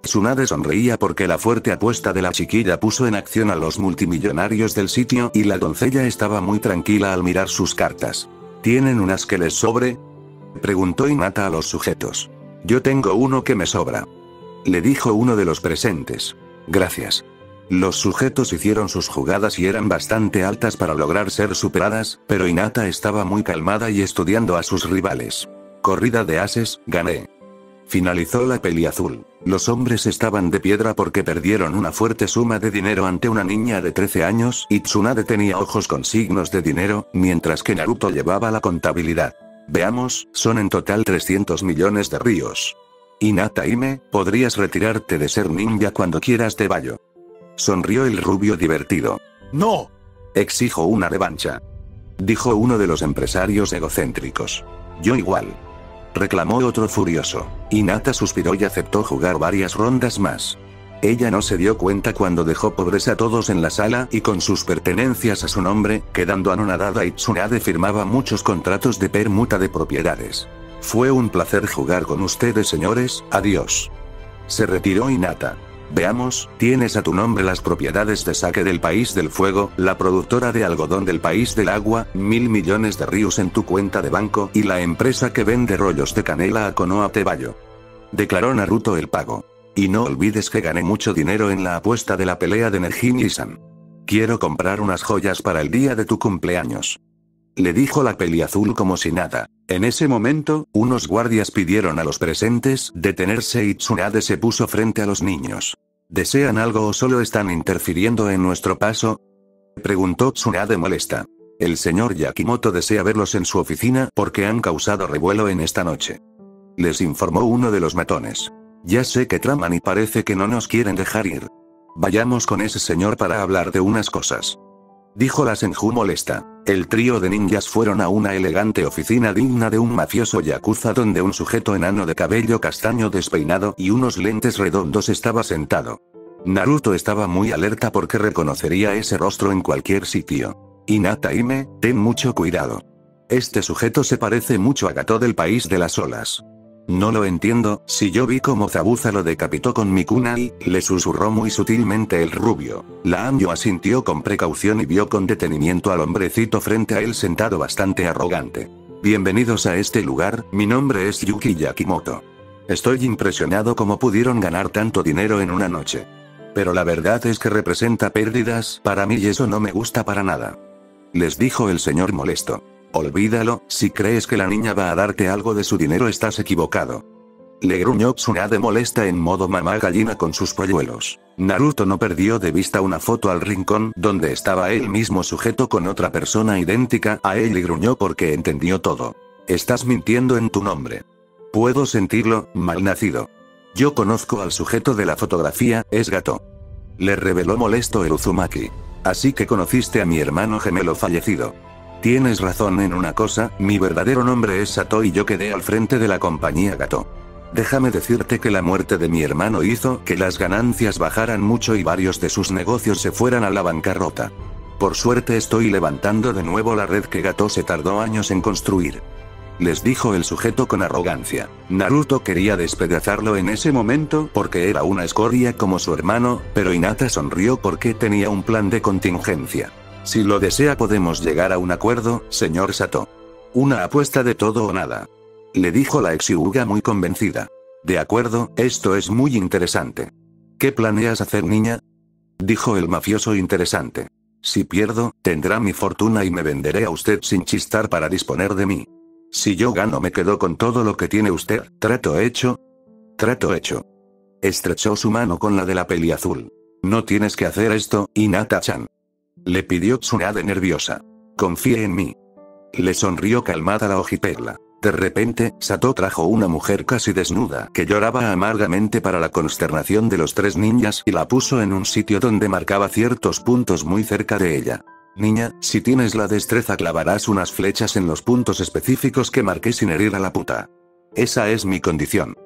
[SPEAKER 1] Tsunade sonreía porque la fuerte apuesta de la chiquilla puso en acción a los multimillonarios del sitio y la doncella estaba muy tranquila al mirar sus cartas. ¿Tienen unas que les sobre?, preguntó Hinata a los sujetos. Yo tengo uno que me sobra, le dijo uno de los presentes. Gracias. Los sujetos hicieron sus jugadas y eran bastante altas para lograr ser superadas, pero Hinata estaba muy calmada y estudiando a sus rivales. Corrida de ases, gané. Finalizó la peliazul. Los hombres estaban de piedra porque perdieron una fuerte suma de dinero ante una niña de 13 años y Tsunade tenía ojos con signos de dinero, mientras que Naruto llevaba la contabilidad. Veamos, son en total 300 millones de ríos. Hinata Hime, podrías retirarte de ser ninja cuando quieras de Bayo. Sonrió el rubio divertido.
[SPEAKER 2] ¡No!
[SPEAKER 1] Exijo una revancha, dijo uno de los empresarios egocéntricos. Yo igual, reclamó otro furioso. Hinata suspiró y aceptó jugar varias rondas más. Ella no se dio cuenta cuando dejó pobres a todos en la sala y con sus pertenencias a su nombre, quedando anonadada, y Tsunade firmaba muchos contratos de permuta de propiedades. Fue un placer jugar con ustedes, señores, adiós. Se retiró Hinata. Veamos, tienes a tu nombre las propiedades de Sake del País del Fuego, la productora de algodón del País del Agua, 1000 millones de ríos en tu cuenta de banco y la empresa que vende rollos de canela a Konoha Tebayo. Declaró Naruto el pago. Y no olvides que gané mucho dinero en la apuesta de la pelea de Nejin-san. Quiero comprar unas joyas para el día de tu cumpleaños, le dijo la peliazul como si nada. En ese momento, unos guardias pidieron a los presentes detenerse y Tsunade se puso frente a los niños. ¿Desean algo o solo están interfiriendo en nuestro paso?, preguntó Tsunade molesta. El señor Yakimoto desea verlos en su oficina porque han causado revuelo en esta noche, les informó uno de los matones. Ya sé que traman y parece que no nos quieren dejar ir. Vayamos con ese señor para hablar de unas cosas, dijo la Senju molesta. El trío de ninjas fueron a una elegante oficina digna de un mafioso yakuza donde un sujeto enano de cabello castaño despeinado y unos lentes redondos estaba sentado. Naruto estaba muy alerta porque reconocería ese rostro en cualquier sitio. Hinata Hime, ten mucho cuidado. Este sujeto se parece mucho a Gato del País de las Olas. No lo entiendo, si yo vi cómo Zabuza lo decapitó con mi kunai, le susurró muy sutilmente el rubio. La Anjo asintió con precaución y vio con detenimiento al hombrecito frente a él sentado bastante arrogante. Bienvenidos a este lugar, mi nombre es Yuki Yakimoto. Estoy impresionado cómo pudieron ganar tanto dinero en una noche. Pero la verdad es que representa pérdidas para mí y eso no me gusta para nada, les dijo el señor molesto. Olvídalo, si crees que la niña va a darte algo de su dinero estás equivocado, le gruñó Tsunade molesta en modo mamá gallina con sus polluelos. Naruto no perdió de vista una foto al rincón donde estaba él mismo sujeto con otra persona idéntica a él y gruñó porque entendió todo. Estás mintiendo en tu nombre. Puedo sentirlo, malnacido. Yo conozco al sujeto de la fotografía, es Gato, le reveló molesto el Uzumaki. Así que conociste a mi hermano gemelo fallecido. Tienes razón en una cosa, mi verdadero nombre es Sato y yo quedé al frente de la compañía Gato. Déjame decirte que la muerte de mi hermano hizo que las ganancias bajaran mucho y varios de sus negocios se fueran a la bancarrota. Por suerte estoy levantando de nuevo la red que Gato se tardó años en construir, les dijo el sujeto con arrogancia. Naruto quería despedazarlo en ese momento porque era una escoria como su hermano, pero Hinata sonrió porque tenía un plan de contingencia. Si lo desea podemos llegar a un acuerdo, señor Sato. Una apuesta de todo o nada, le dijo la ex-Hyuga muy convencida. De acuerdo, esto es muy interesante. ¿Qué planeas hacer, niña?, dijo el mafioso interesante. Si pierdo, tendrá mi fortuna y me venderé a usted sin chistar para disponer de mí. Si yo gano me quedo con todo lo que tiene usted. ¿Trato hecho? Trato hecho. Estrechó su mano con la de la peliazul. No tienes que hacer esto, Hinata-chan, le pidió Tsunade nerviosa. Confíe en mí, le sonrió calmada la ojiperla. De repente, Sato trajo una mujer casi desnuda que lloraba amargamente para la consternación de los tres ninjas y la puso en un sitio donde marcaba ciertos puntos muy cerca de ella. Niña, si tienes la destreza clavarás unas flechas en los puntos específicos que marqué sin herir a la puta. Esa es mi condición,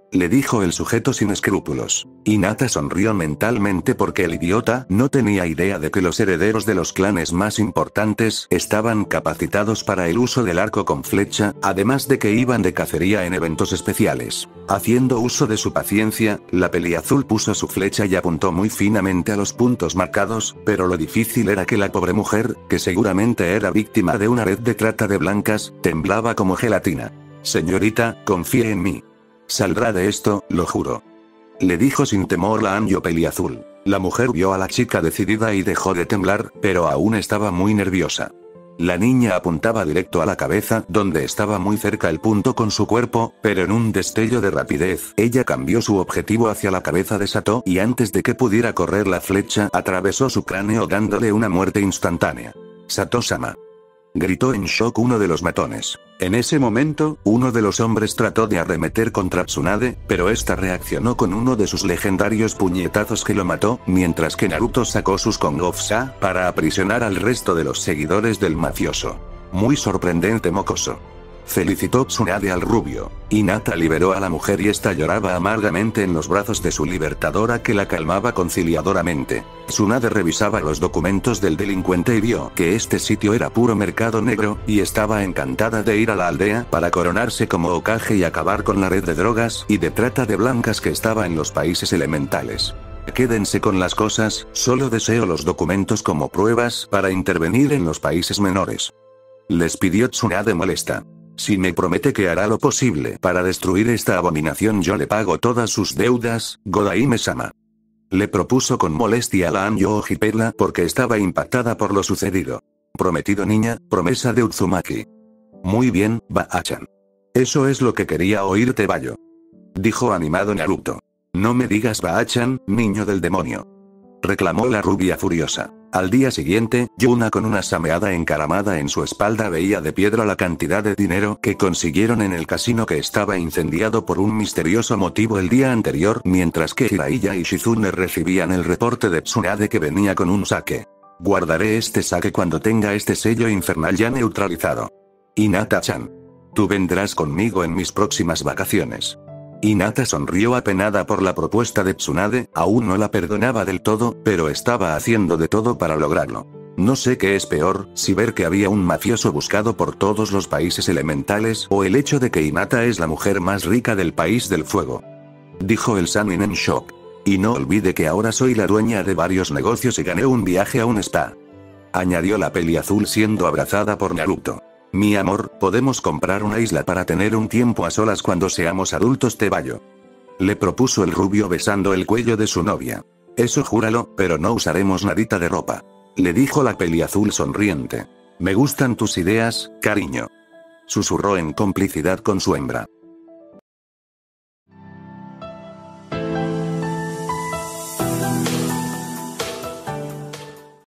[SPEAKER 1] le dijo el sujeto sin escrúpulos. Hinata sonrió mentalmente porque el idiota no tenía idea de que los herederos de los clanes más importantes estaban capacitados para el uso del arco con flecha, además de que iban de cacería en eventos especiales. Haciendo uso de su paciencia, la peliazul puso su flecha y apuntó muy finamente a los puntos marcados, pero lo difícil era que la pobre mujer, que seguramente era víctima de una red de trata de blancas, temblaba como gelatina. Señorita, confíe en mí. Saldrá de esto, lo juro. Le dijo sin temor la Anjo Peliazul. La mujer vio a la chica decidida y dejó de temblar, pero aún estaba muy nerviosa. La niña apuntaba directo a la cabeza, donde estaba muy cerca el punto con su cuerpo, pero en un destello de rapidez, ella cambió su objetivo hacia la cabeza de Sato y antes de que pudiera correr la flecha, atravesó su cráneo dándole una muerte instantánea. Sato-sama. Gritó en shock uno de los matones. En ese momento, uno de los hombres trató de arremeter contra Tsunade, pero esta reaccionó con uno de sus legendarios puñetazos que lo mató, mientras que Naruto sacó sus Kongofsa para aprisionar al resto de los seguidores del mafioso. Muy sorprendente, mocoso. Felicitó Tsunade al rubio. Hinata liberó a la mujer y esta lloraba amargamente en los brazos de su libertadora que la calmaba conciliadoramente. Tsunade revisaba los documentos del delincuente y vio que este sitio era puro mercado negro, y estaba encantada de ir a la aldea para coronarse como Hokage y acabar con la red de drogas y de trata de blancas que estaba en los países elementales. Quédense con las cosas, solo deseo los documentos como pruebas para intervenir en los países menores. Les pidió Tsunade molesta. Si me promete que hará lo posible para destruir esta abominación, yo le pago todas sus deudas, Godaime-sama. Le propuso con molestia a la Anjo Ojipela porque estaba impactada por lo sucedido. Prometido, niña, promesa de Uzumaki. Muy bien, Ba-chan. Eso es lo que quería oírte, Bayo. Dijo animado Naruto. No me digas Ba-chan, niño del demonio. Reclamó la rubia furiosa. Al día siguiente, Yuna con una sameada encaramada en su espalda veía de piedra la cantidad de dinero que consiguieron en el casino que estaba incendiado por un misterioso motivo el día anterior, mientras que Jiraiya y Shizune recibían el reporte de Tsunade que venía con un sake. Guardaré este sake cuando tenga este sello infernal ya neutralizado. Hinata-chan. Tú vendrás conmigo en mis próximas vacaciones. Hinata sonrió apenada por la propuesta de Tsunade, aún no la perdonaba del todo, pero estaba haciendo de todo para lograrlo. No sé qué es peor, si ver que había un mafioso buscado por todos los países elementales o el hecho de que Hinata es la mujer más rica del país del fuego. Dijo el Sannin en shock. Y no olvide que ahora soy la dueña de varios negocios y gané un viaje a un spa. Añadió la Peliazul siendo abrazada por Naruto. Mi amor, podemos comprar una isla para tener un tiempo a solas cuando seamos adultos, Tebayo. Le propuso el rubio besando el cuello de su novia. Eso júralo, pero no usaremos nadita de ropa. Le dijo la Peliazul sonriente. Me gustan tus ideas, cariño. Susurró en complicidad con su hembra.